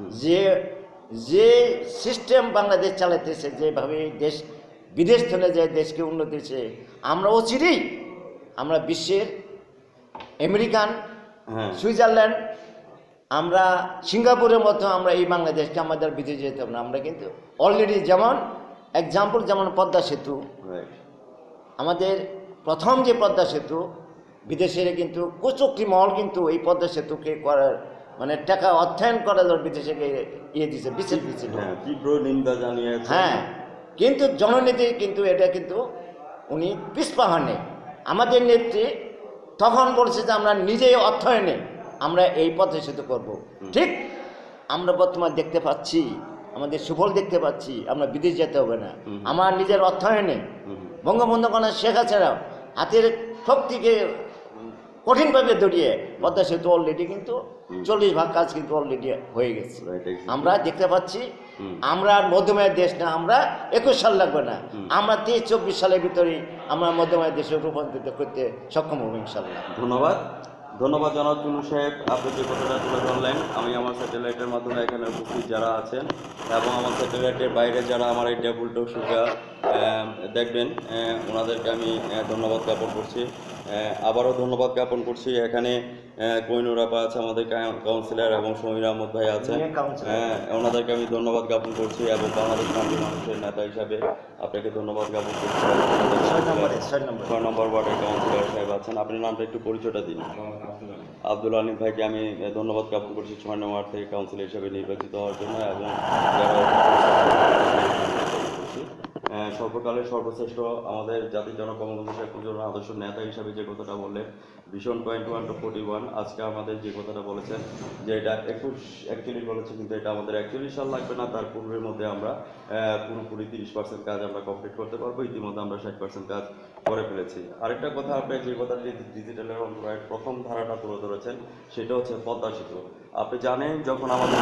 যে সিস্টেম বাংলাদেশ চালাতেছে, যেভাবে দেশ বিদেশ থেকে যে দেশকে উন্নতি হচ্ছে, আমরা অচিরেই আমরা বিশ্বের আমেরিকান, সুইজারল্যান্ড, আমরা সিঙ্গাপুরের মতো আমরা এই বাংলাদেশকে আমাদের বিদেশে যেতে হবে না। আমরা কিন্তু অলরেডি যেমন এক্সাম্পল, যেমন পদ্মা সেতু, আমাদের প্রথম যে পদ্মা সেতু, বিদেশের কিন্তু কুচক্রি মহল কিন্তু এই পদ্মা সেতুকে করার মানে টাকা অর্থায়ন করার বিদেশে দিয়েছে, বিশেষ দিয়েছিল, তীব্র নিন্দা জানিয়েছে। হ্যাঁ, কিন্তু জননেত্রী কিন্তু এটা কিন্তু উনি পিছপা হননি। আমাদের নেত্রী তখন বলছে যে আমরা নিজেই অর্থায়নে আমরা এই পদ্মা সেতু করবো। ঠিক আমরা বর্তমান দেখতে পাচ্ছি, আমাদের সুফল দেখতে পাচ্ছি, আমরা বিদেশ যেতে হবে না। আমার নিজের অর্থায়নে বঙ্গবন্ধু কন্যা শেখ হাসিনা হাতের শক্তিকে কঠিনভাবে দড়িয়ে পদ্মা সেতু অলরেডি কিন্তু 40% কাজ কিন্তু অলরেডি হয়ে গেছে। আমরা দেখতে পাচ্ছি আমরা মধ্যমের দেশ না, আমরা 21 সাল লাগবে না, আমরা 23-24 সালের ভিতরেই আমরা মধ্যমের দেশে রূপান্তরিত করতে সক্ষম হব ইনশাল্লাহ। ধন্যবাদ জনাব চুনু সাহেব, আপনি যে কথাটা তুলে ধরলেন। আমি আমার স্যাটেলাইটের মাধ্যমে এখানে উপস্থিত যারা আছেন এবং আমার স্যাটেলাইটের বাইরে যারা আমার এই টেবিল টক শোটা দেখবেন, ওনাদেরকে আমি ধন্যবাদ জ্ঞাপন করছি। আবারও ধন্যবাদ জ্ঞাপন করছি। এখানে কোহিনুর আপা আছে, আমাদের কাউন্সিলর, এবং সমীর আহমদ ভাই আছেন, ওনাদেরকে আমি ধন্যবাদ জ্ঞাপন করছি। এবং বাংলাদেশ শান্তি মানুষের নেতা হিসাবে আপনাকে ধন্যবাদ জ্ঞাপন করছি। 6 নম্বর ওয়ার্ডের কাউন্সিলর সাহেব আছেন, আপনি নামটা একটু পরিচয়টা দিন। আব্দুল আলিম ভাইকে আমি ধন্যবাদ জ্ঞাপন করছি 6 নম্বর ওয়ার্ড থেকে কাউন্সিলর হিসাবে নির্বাচিত হওয়ার জন্য। এবং সর্বকালের সর্বশ্রেষ্ঠ আমাদের জাতির জনক বঙ্গবন্ধু শেখ মুজিবুর আদর্শ নেতা হিসাবে যে কথাটা বললেন, ভিশন 21-41, আজকে আমাদের যে কথাটা বলেছেন যে এটা 41 বলেছে, কিন্তু এটা আমাদের 41 সাল লাগবে না, তার পূর্বের মধ্যে আমরা পুরোপুরি 30% কাজ আমরা কমপ্লিট করতে পারবো। ইতিমধ্যে আমরা 60% কাজ করে ফেলেছি। আরেকটা কথা, আপনি যে কথাটি ডিজিটালের অন্তরায় প্রথম ধারাটা তুলে ধরেছেন, সেটা হচ্ছে পদ্মা সেতু। আপনি জানেন যখন আমাদের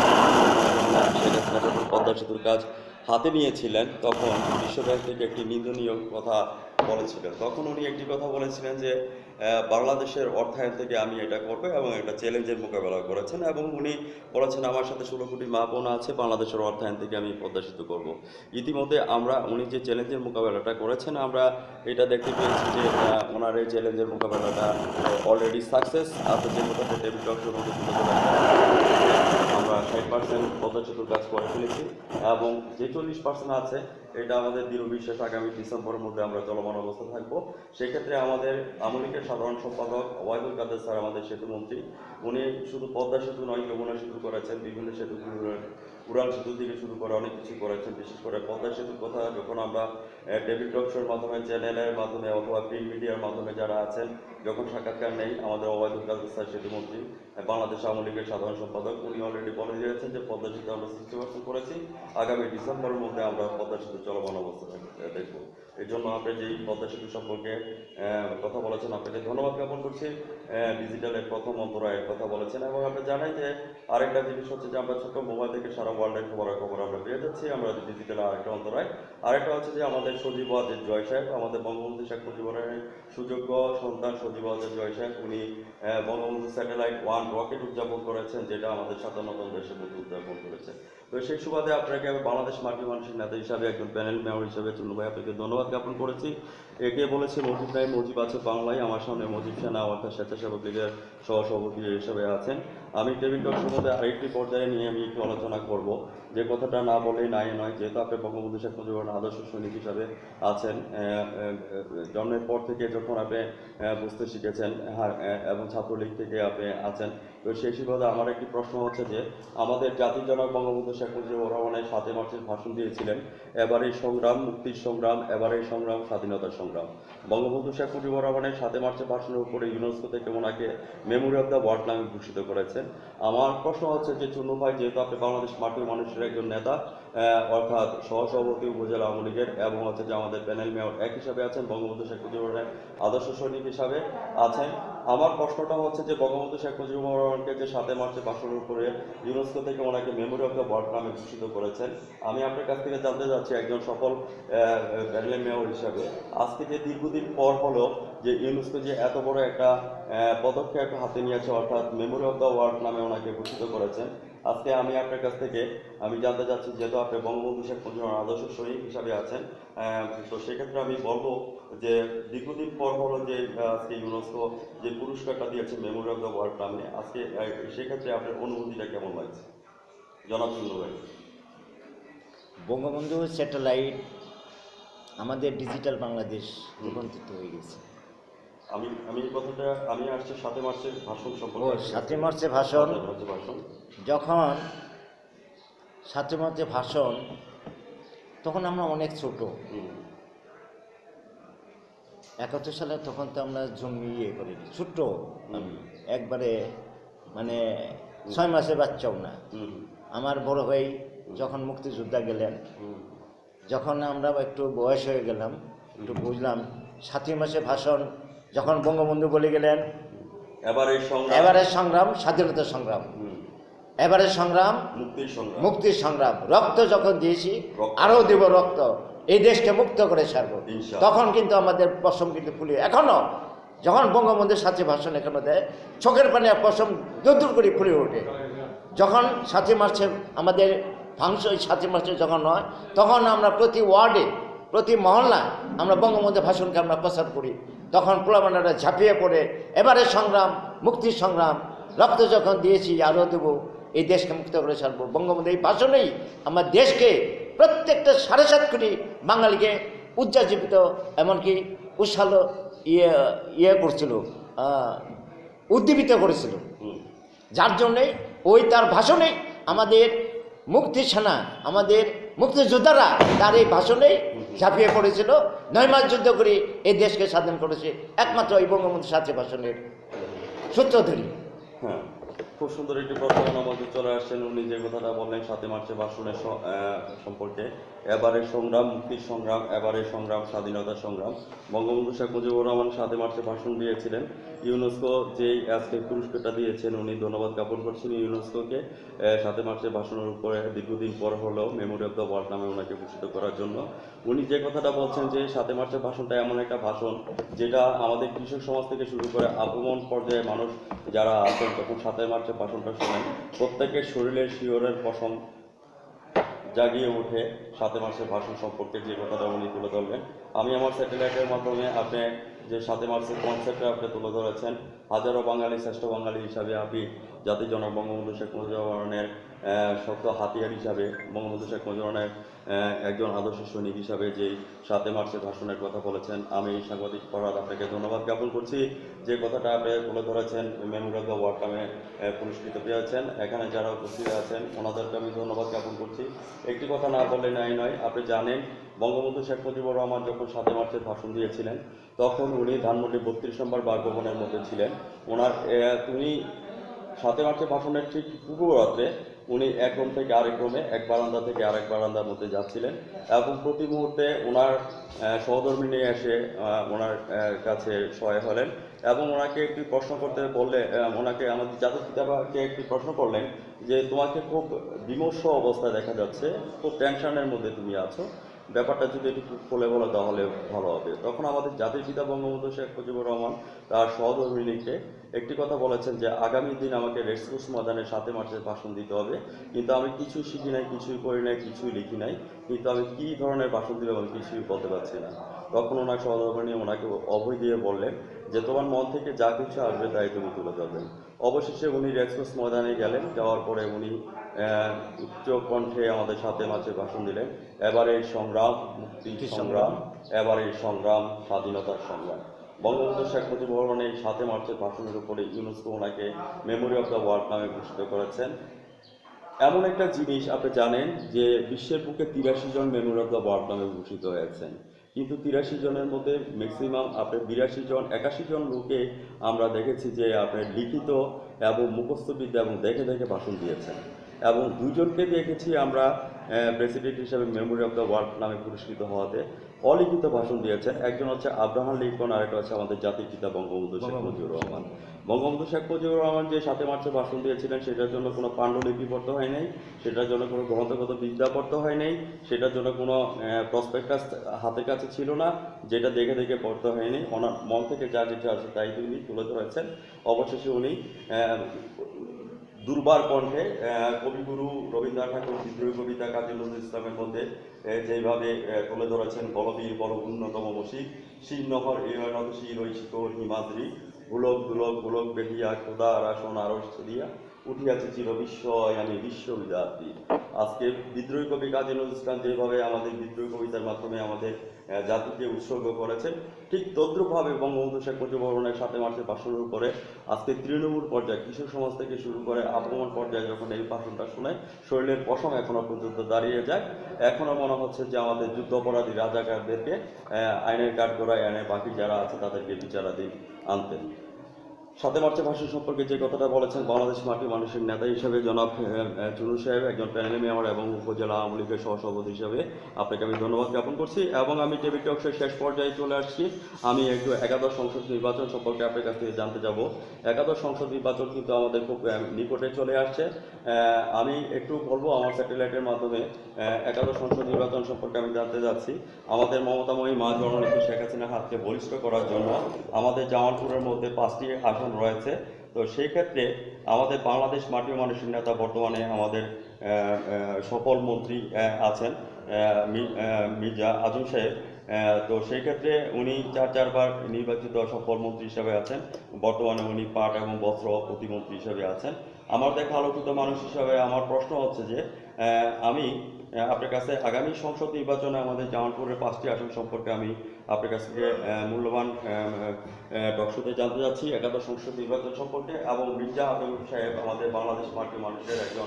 পদ্মা সেতুর কাজ হাতে নিয়েছিলেন, তখন বিশ্বব্যাংক থেকে একটি নিন্দনীয় কথা বলেছিলেন। তখন উনি একটি কথা বলেছিলেন যে বাংলাদেশের অর্থায়ন থেকে আমি এটা করবো, এবং একটা চ্যালেঞ্জের মোকাবেলা করেছেন। এবং উনি বলেছেন আমার সাথে 16 কোটি মা বোন আছে, বাংলাদেশের অর্থায়ন থেকে আমি পদ্মা সেতু করবো। ইতিমধ্যে উনি যে চ্যালেঞ্জের মোকাবেলাটা করেছেন, আমরা এটা দেখতে পেয়েছি যে ওনার এই চ্যালেঞ্জের মোকাবেলাটা অলরেডি সাকসেস। আপনি যে কথাটা টেবিল টকের মধ্যে তুলে ধরেন, আমরা 60% পদ্মা সেতুর কাজ করে ফেলেছি, এবং যে 40% আছে এটা আমাদের দৃঢ় বিশ্বাস আগামী ডিসেম্বরের মধ্যে আমরা চলমান অবস্থা থাকবো। সেক্ষেত্রে আমাদের আওয়ামী লীগের সাধারণ সম্পাদক ওবায়দুল কাদের স্যার, আমাদের সেতুমন্ত্রী, উনি শুধু পদ্মা সেতু নয়, যমুনা সেতু করেছেন, বিভিন্ন সেতুগুলো, উড়ান সেতু থেকে শুরু করে অনেক কিছু করেছেন। বিশেষ করে পদ্মা সেতুর কথা যখন আমরা টেবিল টকশোর মাধ্যমে, চ্যানেলের মাধ্যমে, অথবা প্রিন্ট মিডিয়ার মাধ্যমে যারা আছেন, যখন সাক্ষাৎকার নেই, আমাদের ওবায়দুল কাদের স্যার সেতুমন্ত্রী বাংলাদেশ আওয়ামী লীগের সাধারণ সম্পাদক, উনি অলরেডি বলে দিয়েছেন যে পদ্মা সেতু আমরা 60% করেছি, আগামী ডিসেম্বরের মধ্যে আমরা পদ্মা সেতু চলমান অবস্থা দেখব। এই জন্য আপনি যেই পদ্মা সেতু সম্পর্কে কথা বলেছেন আপনাকে ধন্যবাদ জ্ঞাপন করছি। ডিজিটালের প্রথম অন্তরায়ের কথা বলেছেন, এবং আপনি জানেন যে আরেকটা জিনিস হচ্ছে যে আমরা ছোট মোবাইল থেকে সারা ওয়ার্ল্ডের খবর আমরা পেয়ে যাচ্ছি, আমরা ডিজিটালে আরেকটা অন্তরায়। আরেকটা হচ্ছে যে আমাদের সজীব ওয়াজেদ জয় সাহেব, আমাদের বঙ্গবন্ধু শেখ মুজিবুর রহমানের সুযোগ্য সন্তান সজীব ওয়াজেদ জয় সাহেব, উনি বঙ্গবন্ধু স্যাটেলাইট 1 রকেট উদযাপন করেছেন, যেটা আমাদের 57তম দেশের মধ্যে উদযাপন করেছে। তো সেই সুবাদে আপনাকে বাংলাদেশ মার্কিন মানুষের নেতা হিসাবে, একজন প্যানেল মেয়র হিসাবে চুন্নু ভাই আপনাকে ধন্যবাদ জ্ঞাপন করেছি। একে বলেছে মুজিব নাই, মুজিব আছে বাংলায়, আমার সামনে মুজিব সেনা অর্থাৎ স্বেচ্ছাসেবক লীগের সহসভাপতি হিসেবে আছেন। আমি টেবিল টক সম্বন্ধে আরেকটি পর্যায়ে নিয়ে আমি একটু আলোচনা করব, যে কথাটা না বলেই নাই নয়, যেহেতু আপনি বঙ্গবন্ধু শেখ মুজিবুর রহমান আদর্শ সৈনিক হিসাবে আছেন, জন্মের পর থেকে যখন আপনি বুঝতে শিখেছেন, এবং ছাত্রলীগ থেকে আপনি আছেন। তো সেই সুবাদে আমার একটি প্রশ্ন হচ্ছে যে আমাদের জাতির জনক বঙ্গবন্ধু শেখ মুজিবুর রহমানের 7 মার্চের ভাষণ দিয়েছিলেন, এবারের সংগ্রাম মুক্তির সংগ্রাম, এবারের সংগ্রাম স্বাধীনতার সংগ্রাম। বঙ্গবন্ধু শেখ মুজিবুর রহমানের 7 মার্চের ভাষণের উপরে ইউনেস্কো থেকে ওনাকে মেমোরি অফ দ্য ওয়ার্ল্ড নামে ভূষিত করেছেন। আমার প্রশ্ন হচ্ছে যে চুন্নু ভাই, যেহেতু আপনি বাংলাদেশ মাটির মানুষের একজন নেতা, অর্থাৎ সহসভাপতি উপজেলা আওয়ামী লীগের, এবং হচ্ছে যে আমাদের প্যানেল মেয়র এক হিসাবে আছেন, বঙ্গবন্ধু শেখ মুজিবুর রহমানের আদর্শ সৈনিক হিসাবে আছেন, আমার প্রশ্নটা হচ্ছে যে বঙ্গবন্ধু শেখ মুজিবুর রহমানকে যে 7 মার্চের ভাষণের উপরে ইউনেস্কো থেকে ওনাকে মেমোরি অফ দ্য ওয়ার্ল্ড নামে ভূষিত করেছেন, আমি আপনার কাছ থেকে জানতে চাচ্ছি একজন সফল প্যানেল মেয়র হিসাবে, আজকে যে দীর্ঘদিন পর হলো যে ইউনেস্কো যে এত বড় একটা পদক্ষেপ হাতে নিয়েছে, অর্থাৎ মেমোরি অফ দ্য ওয়ার্ল্ড নামে ওনাকে ভূষিত করেছেন, আজকে আমি আপনার কাছ থেকে আমি জানতে চাচ্ছি, যেহেতু আপনি বঙ্গবন্ধু শেখ মুজিবুর আদর্শ সৈনিক হিসাবে আছেন, তো সেক্ষেত্রে আমি বলবো যে দীর্ঘদিন পর হলো যে আজকে ইউনেস্কো যে পুরস্কারটা দিয়েছে মেমোরি অফ দ্য ওয়ার্ল্ড নামে, আজকে সেক্ষেত্রে আপনার অনুভূতিটা কেমন লাগছে জনাব চুন্নু ভাই? বঙ্গবন্ধু স্যাটেলাইট আমাদের ডিজিটাল বাংলাদেশ রূপান্তরিত হয়ে গেছে। আমি এই কথাটা আমি আসছে 7 মার্চের ভাষণ সম্পর্কে। 7 মার্চের ভাষণ, যখন 7 মার্চের ভাষণ, তখন আমরা অনেক ছোট, 71 সালে, তখন তো আমরা জন্মিয়ে করিনি, ছোট্ট আমি একবারে, মানে 6 মাসের বাচ্চাও না। আমার বড় ভাই যখন মুক্তিযোদ্ধা গেলেন, যখন আমরা একটু বয়স হয়ে গেলাম, একটু বুঝলাম, 7 মাসের ভাষণ যখন বঙ্গবন্ধু বলে গেলেন, এবারের সংগ্রাম স্বাধীনতার সংগ্রাম, এবারের সংগ্রাম মুক্তির সংগ্রাম, রক্ত যখন দিয়েছি আরও দেব রক্ত, এই দেশকে মুক্ত করে ছাড়বো, তখন কিন্তু আমাদের পশম কিন্তু ফুলে, এখনো যখন বঙ্গবন্ধুর সাথে ভাষণ এখনো দেয়, চোখের পানে পশম দূর করে ফুলে ওঠে। যখন 7 মার্চে আমাদের ফাংশন, 7 মার্চে যখন হয়, তখন আমরা প্রতি ওয়ার্ডে, প্রতি মহল্লা আমরা বঙ্গবন্ধুর ভাষণকে আমরা প্রচার করি, তখন পোলাপানারা ঝাঁপিয়ে পড়ে, এবারে সংগ্রাম মুক্তির সংগ্রাম, রক্ত যখন দিয়েছি আরও দেবো, এই দেশকে মুক্ত করে ছাড়বো। বঙ্গবন্ধু এই ভাষণেই আমার দেশকে, প্রত্যেকটা 7.5 কোটি বাঙালিকে উজ্জীবিত, এমনকি উৎসাহ করছিল, উদ্দীপিত করেছিল, যার জন্যে ওই তার ভাষণেই আমাদের মুক্তি সেনা, আমাদের মুক্তিযোদ্ধারা তার এই ভাষণেই ঝাঁপিয়ে পড়েছিল, 9 মাস যুদ্ধ করে এই দেশকে স্বাধীন করেছে, একমাত্র এই বঙ্গবন্ধুর সাথে ভাষণের সূত্র ধরি। হ্যাঁ, খুব সুন্দর একটি প্রস্তাবনা আমাদের চলে আসছেন। উনি যে কথাটা বললেন 7 মার্চের ভাষণের সম্পর্কে, এবারের সংগ্রাম মুক্তির সংগ্রাম, এবারের সংগ্রাম স্বাধীনতার সংগ্রাম। বঙ্গবন্ধু শেখ মুজিবুর রহমান 7 মার্চে ভাষণ দিয়েছিলেন, ইউনেস্কো যেই আজকে পুরস্কারটা দিয়েছেন, উনি ধন্যবাদ জ্ঞাপন করছেন ইউনেস্কোকে 7 মার্চের ভাষণের উপরে দীর্ঘদিন পর হলেও মেমোরি অফ দ্য ওয়ার্ল্ড নামে ওনাকে ভূষিত করার জন্য। উনি যে কথাটা বলছেন যে 7 মার্চের ভাষণটা এমন একটা ভাষণ, যেটা আমাদের কৃষক সমাজ থেকে শুরু করে আপমন পর্যায়ে মানুষ যারা আছেন, তখন 7 মার্চের ভাষণটা শোনেন, প্রত্যেকের শরীরের শিহরের পশম জাগিয়ে ওঠে 7 মার্চের ভাষণ সম্পর্কে যে কথাটা উনি তুলে ধরলেন। আমি আমার স্যাটেলাইটের মাধ্যমে আপনি যে 7 মার্চের কনসেপ্টটা আপনি তুলে ধরেছেন, হাজারো বাঙালি শ্রেষ্ঠ বাঙালি হিসাবে আপনি জাতির জনক বঙ্গবন্ধু শেখ মুজিবুর রহমানের শক্ত হাতিয়ার হিসাবে, বঙ্গবন্ধু শেখ মুজিবুর রহমানের একজন আদর্শ সৈনিক হিসাবে যেই 7 মার্চের ভাষণের কথা বলেছেন, আমি সাংবাদিক ফরহাদ আপনাকে ধন্যবাদ জ্ঞাপন করছি। যে কথাটা আপনি তুলে ধরেছেন, মেমোরি অফ দ্য ওয়ার্ল্ড নামে পুরস্কৃত পেয়েছেন, এখানে যারা উপস্থিত আছেন ওনাদেরকে আমি ধন্যবাদ জ্ঞাপন করছি। একটি কথা না বললে নাই নয়, আপনি জানেন বঙ্গবন্ধু শেখ মুজিবুর রহমান যখন 7 মার্চের ভাষণ দিয়েছিলেন, তখন উনি ধানমন্ডি 32 নম্বর বাসভবনের মধ্যে ছিলেন। উনি 7 মার্চের ভাষণের ঠিক পূর্বরাত্রে উনি এক রুম থেকে আরেক রুমে, এক বারান্দা থেকে আরেক বারান্দার মধ্যে যাচ্ছিলেন এবং প্রতি মুহূর্তে ওনার সহধর্মী নিয়ে এসে ওনার কাছে সহায় হলেন এবং ওনাকে একটি প্রশ্ন করতে বললে, ওনাকে আমাদের জাতির পিতাকে একটি প্রশ্ন করলেন যে তোমাকে খুব বিমর্ষ অবস্থায় দেখা যাচ্ছে, খুব টেনশনের মধ্যে তুমি আছো, ব্যাপারটা যদি একটু খুলে বলো তাহলে ভালো হবে। তখন আমাদের জাতির পিতা বঙ্গবন্ধু শেখ মুজিবুর রহমান তার সহধর্মিণীকে একটি কথা বলেছেন যে আগামী দিন আমাকে রেসকোর্স ময়দানে 7 মার্চের ভাষণ দিতে হবে, কিন্তু আমি কিছুই শিখি নাই, কিছুই করি নাই, কিছুই লিখি নাই, কিন্তু আমি কী ধরনের ভাষণ দিলে আমি কিছুই বলতে পারছি না। তখন ওনার সহধর্মিণী ওনাকে অভয় দিয়ে বললেন যে তোমার মন থেকে যা কিছু আসবে তাই তুমি তুলে ধরবেন। অবশেষে উনি রেসকোর্স ময়দানে গেলেন, যাওয়ার পরে উনি উচ্চ কণ্ঠে আমাদের 7 মার্চের ভাষণ দিলেন, এবারের সংগ্রাম মুক্তি সংগ্রাম, এবারের সংগ্রাম স্বাধীনতার সংগ্রাম। বঙ্গবন্ধু শেখ মুজিবুর রহমান এই 7 মার্চের ভাষণের উপরে ইউনেস্কো ওনাকে মেমোরি অফ দ্য ওয়ার্ল্ড নামে ভূষিত করেছেন। এমন একটা জিনিস আপনি জানেন যে বিশ্বের বুকে 83 জন মেমোরি অফ দ্য ওয়ার্ল্ড নামে ভূষিত হয়েছেন, কিন্তু 83 জনের মধ্যে ম্যাক্সিমাম আপনি 82 জন 81 জন লোকে আমরা দেখেছি যে আপনার লিখিত এবং মুখস্থবিদ্যা এবং দেখে দেখে ভাষণ দিয়েছেন, এবং 2 জনকে দেখেছি আমরা প্রেসিডেন্ট হিসেবে মেমোরি অফ দ্য ওয়ার্ল্ড নামে পুরস্কৃত হওয়াতে অলিখিত ভাষণ দিয়েছেন। একজন হচ্ছে আব্রাহাম লিঙ্কন, আরেকটা হচ্ছে আমাদের জাতির পিতা বঙ্গবন্ধু শেখ মুজিবুর রহমান। বঙ্গবন্ধু শেখ মুজিবুর রহমান যে 7 মার্চে ভাষণ দিয়েছিলেন সেটার জন্য কোনো পাণ্ডুলিপি পড়তে হয় নাই, সেটার জন্য কোনো গ্রন্থগত বিদ্যা পড়তে হয় নাই, সেটার জন্য কোনো প্রসপেক্টাস হাতের কাছে ছিল না যেটা দেখে দেখে পড়তে হয়নি। ওনার মন থেকে যা কিছু আছে তাই তিনি তুলে ধরেছেন। অবশেষে উনি দুর্বার কণ্ঠে কবিগুরু রবীন্দ্রনাথ ঠাকুর বিদ্রোহী কবিতা কাজী নজরুল ইসলামের মধ্যে যেভাবে তুলে ধরেছেন, বলবীর বল অন্যতম মসিক শিরনহর এনত শির ওই শিকর হিমাদ্রি ভুলক দুলক ভুলক বেহিয়া খোদা রাসন আরস দিয়া উঠিয়াছে চির বিস্ময় আমি বিশ্ববিদ্যার্থী। আজকে বিদ্রোহী কবি কাজী নজরুল ইসলাম যেভাবে আমাদের বিদ্রোহী কবিতার মাধ্যমে আমাদের জাতিকে উৎসর্গ করেছেন, ঠিক তদ্রুপভাবে বঙ্গবন্ধু শেখ মুজিবুর রহমানের 7 মার্চের ভাষণের উপরে আজকে তৃণমূল পর্যায়ে, কিশোর সমাজ থেকে শুরু করে আবহমান পর্যায়ে যখন এই ভাষণটা শুনে শরীরের পশম এখনো পর্যন্ত দাঁড়িয়ে যায়। এখনো মনে হচ্ছে যে আমাদের যুদ্ধ অপরাধী রাজাকারদেরকে আইনের কাঠগড়ায় এনে বাকি যারা আছে তাদেরকে বিচারাধীন আনতেন। 7 মার্চের ভাষণ সম্পর্কে যে কথাটা বলেছেন বাংলাদেশ মাটির মানুষের নেতা হিসেবে জনাব চুনু সাহেব, একজন প্যানেল মেয়র এবং উপজেলা আওয়ামী লীগের সহসভাপতি হিসাবে আপনাকে আমি ধন্যবাদ জ্ঞাপন করছি। এবং আমি টিভি টকসের শেষ পর্যায়ে চলে আসছি। আমি একটু একাদশ সংসদ নির্বাচন সম্পর্কে আপনার কাছ থেকে জানতে যাব। একাদশ সংসদ নির্বাচন কিন্তু আমাদের খুব নিকটে চলে আসছে। আমি একটু বলবো আমার স্যাটেলাইটের মাধ্যমে একাদশ সংসদ নির্বাচন সম্পর্কে আমি জানতে যাচ্ছি। আমাদের মমতাময়ী মা জননেত্রী শেখ হাসিনার হাতকে বলিষ্ঠ করার জন্য আমাদের জামালপুরের মধ্যে 5টি আসন রয়েছে। তো সেই ক্ষেত্রে আমাদের বাংলাদেশ মাটির মানুষের নেতা বর্তমানে আমাদের সফল মন্ত্রী আছেন মির্জা আজম সাহেব। তো সেই ক্ষেত্রে উনি 4 বার নির্বাচিত সফল মন্ত্রী হিসাবে আছেন। বর্তমানে উনি পাট এবং বস্ত্র প্রতিমন্ত্রী হিসাবে আছেন। আমার দেখা আলোকিত মানুষ হিসাবে আমার প্রশ্ন হচ্ছে যে আমি আপনার কাছে আগামী সংসদ নির্বাচনে আমাদের জামালপুরের 5টি আসন সম্পর্কে আমি আপনার কাছ থেকে মূল্যবান টকশোতে জানতে যাচ্ছি একাদশ সংসদ নির্বাচন সম্পর্কে। এবং মির্জা আজম সাহেব আমাদের বাংলাদেশ পার্টির মানুষের একজন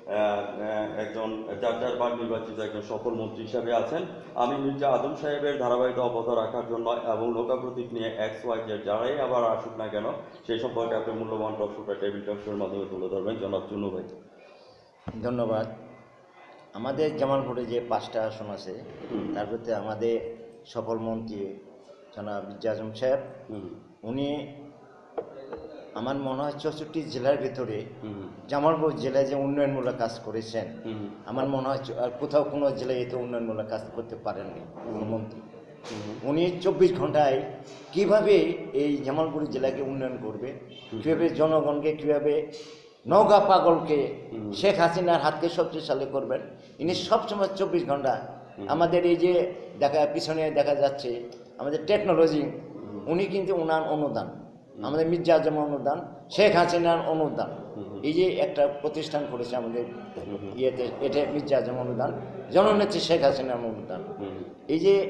4 বার নির্বাচিত একজন সফল মন্ত্রী হিসাবে আছেন। আমি মির্জা আজম সাহেবের ধারাবাহিকতা অব্যাহত রাখার জন্য এবং নৌকা প্রতীক নিয়ে XYZ যারাই আবার আসুক না কেন সেই সম্পর্কে আপনি মূল্যবান টকশোটা টেবিল টকশোর মাধ্যমে তুলে ধরবেন। জনাব চুনু ভাই। ধন্যবাদ। আমাদের জামালপুরে যে 5টা আসন আছে তার ভিতরে আমাদের সফল মন্ত্রী জনাব মির্জা আজম সাহেব, উনি আমার মনে হয় 64 জেলার ভিতরে জামালপুর জেলায় যে উন্নয়নমূলক কাজ করেছেন, আমার মনে হয় আর কোথাও কোনো জেলায় এত উন্নয়নমূলক কাজ করতে পারেননি মন্ত্রী। উনি 24 ঘন্টায় কিভাবে এই জামালপুর জেলাকে উন্নয়ন করবে, কীভাবে জনগণকে, কীভাবে নৌকা পাগলকে শেখ হাসিনার হাতকে শক্তিশালী করবেন, ইনি সবসময় 24 ঘন্টা আমাদের এই যে পিছনে দেখা যাচ্ছে আমাদের টেকনোলজি, উনি কিন্তু ওনার অনুদান, আমাদের মির্জা আজম অনুদান, শেখ হাসিনার অনুদান, এই যে একটা প্রতিষ্ঠান করেছে আমাদের ইয়েতে, এটা মির্জা আজম অনুদান, জননেত্রী শেখ হাসিনার অনুদান। এই যে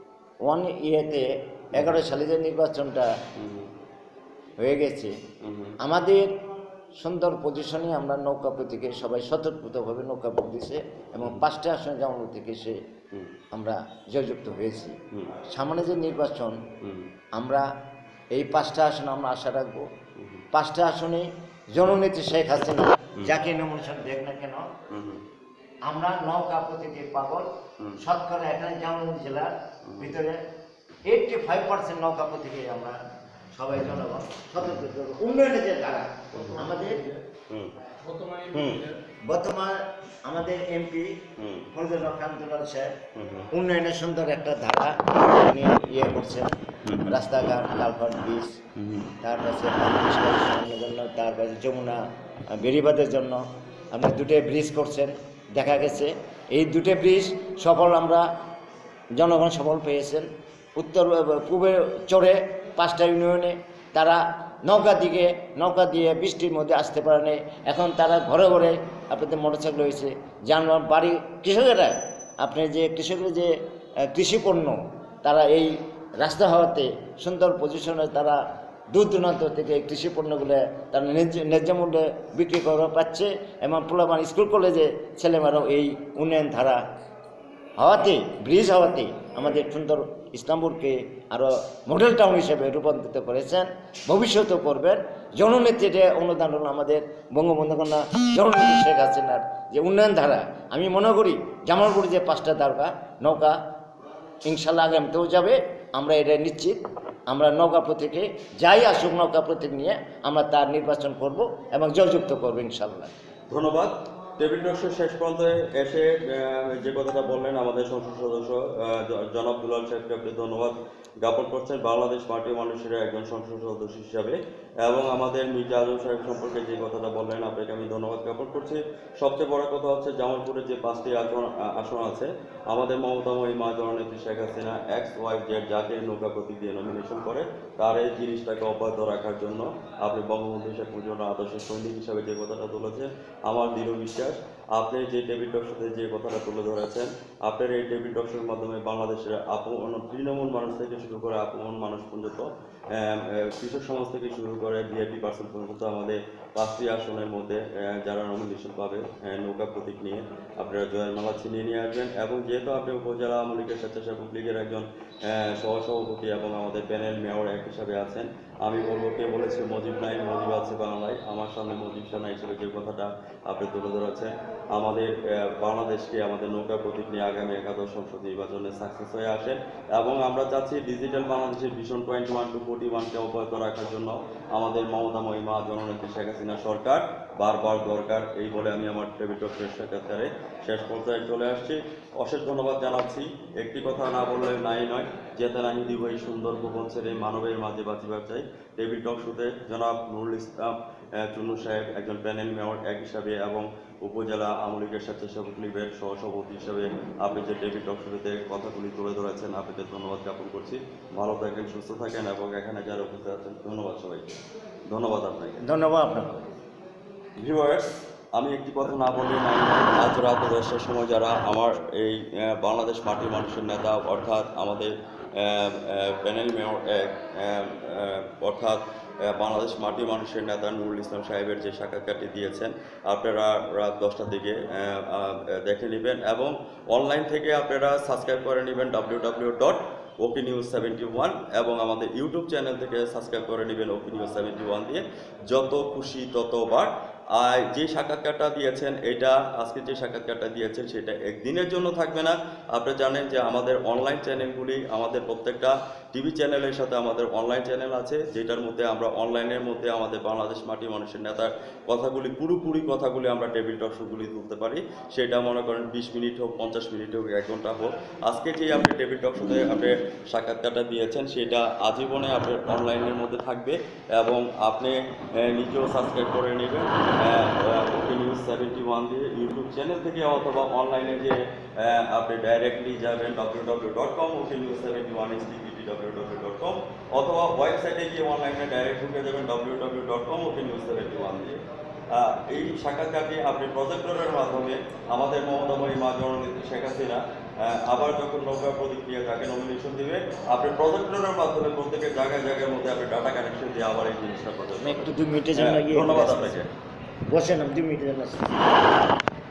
11 সালে যে নির্বাচনটা হয়ে গেছে, আমাদের সুন্দর পজিশনে আমরা নৌকা প্রতীকে সবাই স্বতঃস্ফূর্তভাবে নৌকা ভোট দিছে এবং 5টা আসনে জামালপুর থেকে সে আমরা জয়যুক্ত হয়েছি। সামনে যে নির্বাচন, আমরা এই 5টা আসনে আমরা আশা রাখবো 5টা আসনে জননেত্রী শেখ হাসিনা যাকে নমিনেশন দেখ না কেন, হুম হুম আমরা নৌকা প্রতীকে পাগল। শতকরা এখানে জামালগঞ্জ জেলার ভিতরে 85% নৌকা প্রতীকে আমরা সবাই জনগণ সতর্ক করব। উন্নয়নের যে ধারা আমাদের হুম বর্তমান আমাদের এমপি হুম ফজলুল হক আব্দুল্লাহ সাহেব হুম হুম উন্নয়নের সুন্দর একটা ধারা উনি ইয়ে করছেন, রাস্তাঘাট, কালভার্ট, ব্রিজ, তারপরে পানি পরিষ্কারের জন্য, তারপরে যমুনা বেড়িবাঁধের জন্য আপনি দুটো ব্রিজ করছেন। দেখা গেছে এই দুটো ব্রিজ সফল, আমরা জনগণ সফল পেয়েছেন। উত্তর পূর্বে চড়ে 5টা ইউনিয়নে তারা নৌকা দিয়ে বৃষ্টির মধ্যে আসতে পারেনি। এখন তারা ঘরে ঘরে আপনাদের মোটরসাইকেল হয়েছে, যানবাহন, বাড়ি। কৃষকেরা আপনার যে কৃষকের যে কৃষি পণ্য তারা এই রাস্তা হওয়াতে সুন্দর পজিশনে তারা দূর দূরান্ত থেকে কৃষি পণ্যগুলো তারা ন্যায্য মূল্যে বিক্রি করে পাচ্ছে, এবং পোলাপান স্কুল কলেজে ছেলেমেয়েরাও এই উন্নয়ন ধারা হওয়াতে, ব্রিজ হওয়াতে আমাদের সুন্দর ইসলামপুরকে আরও মডেল টাউন হিসেবে রূপান্তরিত করেছেন, ভবিষ্যতেও করবেন। জননেত্রীর অনুদান হল আমাদের বঙ্গবন্ধু কন্যা জননেত্রী শেখ হাসিনার যে উন্নয়ন ধারা। আমি মনে করি জামালপুরে যে 5টা নৌকা ইনশাল্লাহ আগামীতেও যাবে, আমরা এটা নিশ্চিত। আমরা নৌকা প্রতীকে যাই আসুক, নৌকা প্রতীক নিয়ে আমরা তার নির্বাচন করব এবং জয়যুক্ত করবো ইনশাল্লাহ। ধন্যবাদ। টেবিল টকশো শেষ পর্যন্ত এসে যে কথাটা বললেন আমাদের সংসদ সদস্য জনাব দুলাল সাহেবকে আপনি ধন্যবাদ জ্ঞাপন করছেন বাংলাদেশ পার্টির মানুষের একজন সংসদ সদস্য হিসাবে, এবং আমাদের মির্জা আজম সাহেব সম্পর্কে যে কথাটা বললেন আপনাকে আমি ধন্যবাদ জ্ঞাপন করছি। সবচেয়ে বড় কথা হচ্ছে জামালপুরের যে 5টি আসন আছে, আমাদের মমতাময়ী মা জননেত্রী শেখ হাসিনা XYZ যাকে নৌকা প্রতীক দিয়ে নমিনেশন করে তার এই জিনিসটাকে অব্যাহত রাখার জন্য আপনি বঙ্গবন্ধু শেখ মুজিবুর আদর্শ সৈনিক হিসাবে যে কথাটা তুলেছেন, আমার দৃঢ় বিশ্বাস আপনি যে টেবিল টকশোতে যে কথাটা তুলে ধরেছেন, আপনার এই টেবিল টকশোর মাধ্যমে বাংলাদেশের তৃণমূল মানুষ থেকে শুরু করে আপন মানুষ পর্যন্ত, কৃষক সমাজ থেকে শুরু করে VIP পার্সন পর্যন্ত আমাদের 5টি আসনের মধ্যে যারা নমিনেশন পাবে নৌকা প্রতীক নিয়ে আপনারা জয়ের মালা ছিনিয়ে নিয়ে আসবেন। এবং যেহেতু আপনি উপজেলা আওয়ামী লীগের স্বেচ্ছাসেবক লীগের একজন সহসভাপতি এবং আমাদের প্যানেল মেয়র এক হিসাবে আছেন, আমি বলবো কে বলেছে মজিব নাই, মজিব আছে বাংলায়, আমার সামনে মজিব সানা হিসেবে যে কথাটা আপনি তুলে ধরেছেন, আমাদের বাংলাদেশকে আমাদের নৌকা প্রতীক নিয়ে আগামী একাদশ সংসদ নির্বাচনে সাকসেস হয়ে আসেন। এবং আমরা চাচ্ছি ডিজিটাল বাংলাদেশের ভিশন পয়েন্ট 1 to 41কে অব্যাহত রাখার জন্য আমাদের মমতাময়ী মা জননেত্রী শেখ হাসিনা সরকার বারবার দরকার, এই বলে আমি আমার টেবিল টক সাক্ষাৎকারে শেষ পর্যায়ে চলে আসছি। অশেষ ধন্যবাদ জানাচ্ছি। একটি কথা না বললে নাই নয়, যেতে নাহি দিব এই সুন্দর ভুবন ছেড়ে মানবের মাঝে বাঁচিবার চাই। টেবিল টক শোতে জনাব নুরুল ইসলাম চুন্নু সাহেব একজন প্যানেল মেয়র এক হিসাবে এবং উপজেলা আওয়ামী লীগের স্বেচ্ছাসেবক লীগের সহসভাপতি হিসাবে আপনি যে টেবিল টক শোতে কথাগুলি তুলে ধরেছেন আপনাকে ধন্যবাদ জ্ঞাপন করছি। ভালো থাকেন, সুস্থ থাকেন, এবং এখানে যারা উপস্থিত আছেন ধন্যবাদ সবাইকে। ধন্যবাদ আপনাকে। ধন্যবাদ আপনাকে। ভিউয়ার্স, আমি একটি কথা না বললে নাই, আজ রাত 10টার সময় যারা আমার এই বাংলাদেশ পার্টির মানুষের নেতা অর্থাৎ আমাদের প্যানেল মেয়র অর্থাৎ বাংলাদেশ মাটির মানুষের নেতা নুরুল ইসলাম সাহেবের যে সাক্ষাৎকারটি দিয়েছেন আপনারা রাত 10টার দিকে দেখে নেবেন, এবং অনলাইন থেকে আপনারা সাবস্ক্রাইব করে নেবেন www.oknews71, এবং আমাদের ইউটিউব চ্যানেল থেকে সাবস্ক্রাইব করে নেবেন oknews71 দিয়ে। যত খুশি ততবার। আর যে সাক্ষাৎকারটা দিয়েছেন, এটা আজকে যে সাক্ষাৎকারটা দিয়েছেন সেটা একদিনের জন্য থাকবে না। আপনারা জানেন যে আমাদের অনলাইন চ্যানেলগুলি, আমাদের প্রত্যেকটা টিভি চ্যানেলের সাথে আমাদের অনলাইন চ্যানেল আছে, যেটার মধ্যে আমরা অনলাইনের মধ্যে আমাদের বাংলাদেশ মাটির মানুষের নেতার কথাগুলি, পুরোপুরি কথাগুলি আমরা টেবিল টক শোগুলি তুলতে পারি। সেটা মনে করেন 20 মিনিট হোক, 50 মিনিট হোক, 1 ঘন্টা হোক। আজকে যে আপনি টেবিল টক শোতে আপনি সাক্ষাৎকারটা দিয়েছেন সেটা আজীবনে আপনার অনলাইনের মধ্যে থাকবে, এবং আপনি নিজেও সাবস্ক্রাইব করে নেবেন oknews71 দিয়ে ইউটিউব চ্যানেল থেকে, অথবা অনলাইনে যে আপনি ডাইরেক্টলি যাবেন www.oknews71htpw.com, অথবা ওয়েবসাইটে গিয়ে অনলাইনে ডাইরেক্ট ঢুকে যাবেন www.oknews71 দিয়ে। এই সাক্ষাৎকারটি আপনি প্রজেক্টরের মাধ্যমে আমাদের মমতাময়ী মা জননেত্রী শেখ হাসিনা আবার যখন নৌকা প্রতিক্রিয়া যাকে নমিনেশন দিবে, আপনি প্রজেক্টরের মাধ্যমে প্রত্যেকের জায়গার মধ্যে আপনি ডাটা কানেকশন দিয়ে আবার এই জিনিসটা করতে। একটু 2 মিনিটের জন্য ধন্যবাদ আপনাকে। বসেন, 2 মিনিটের জন্য।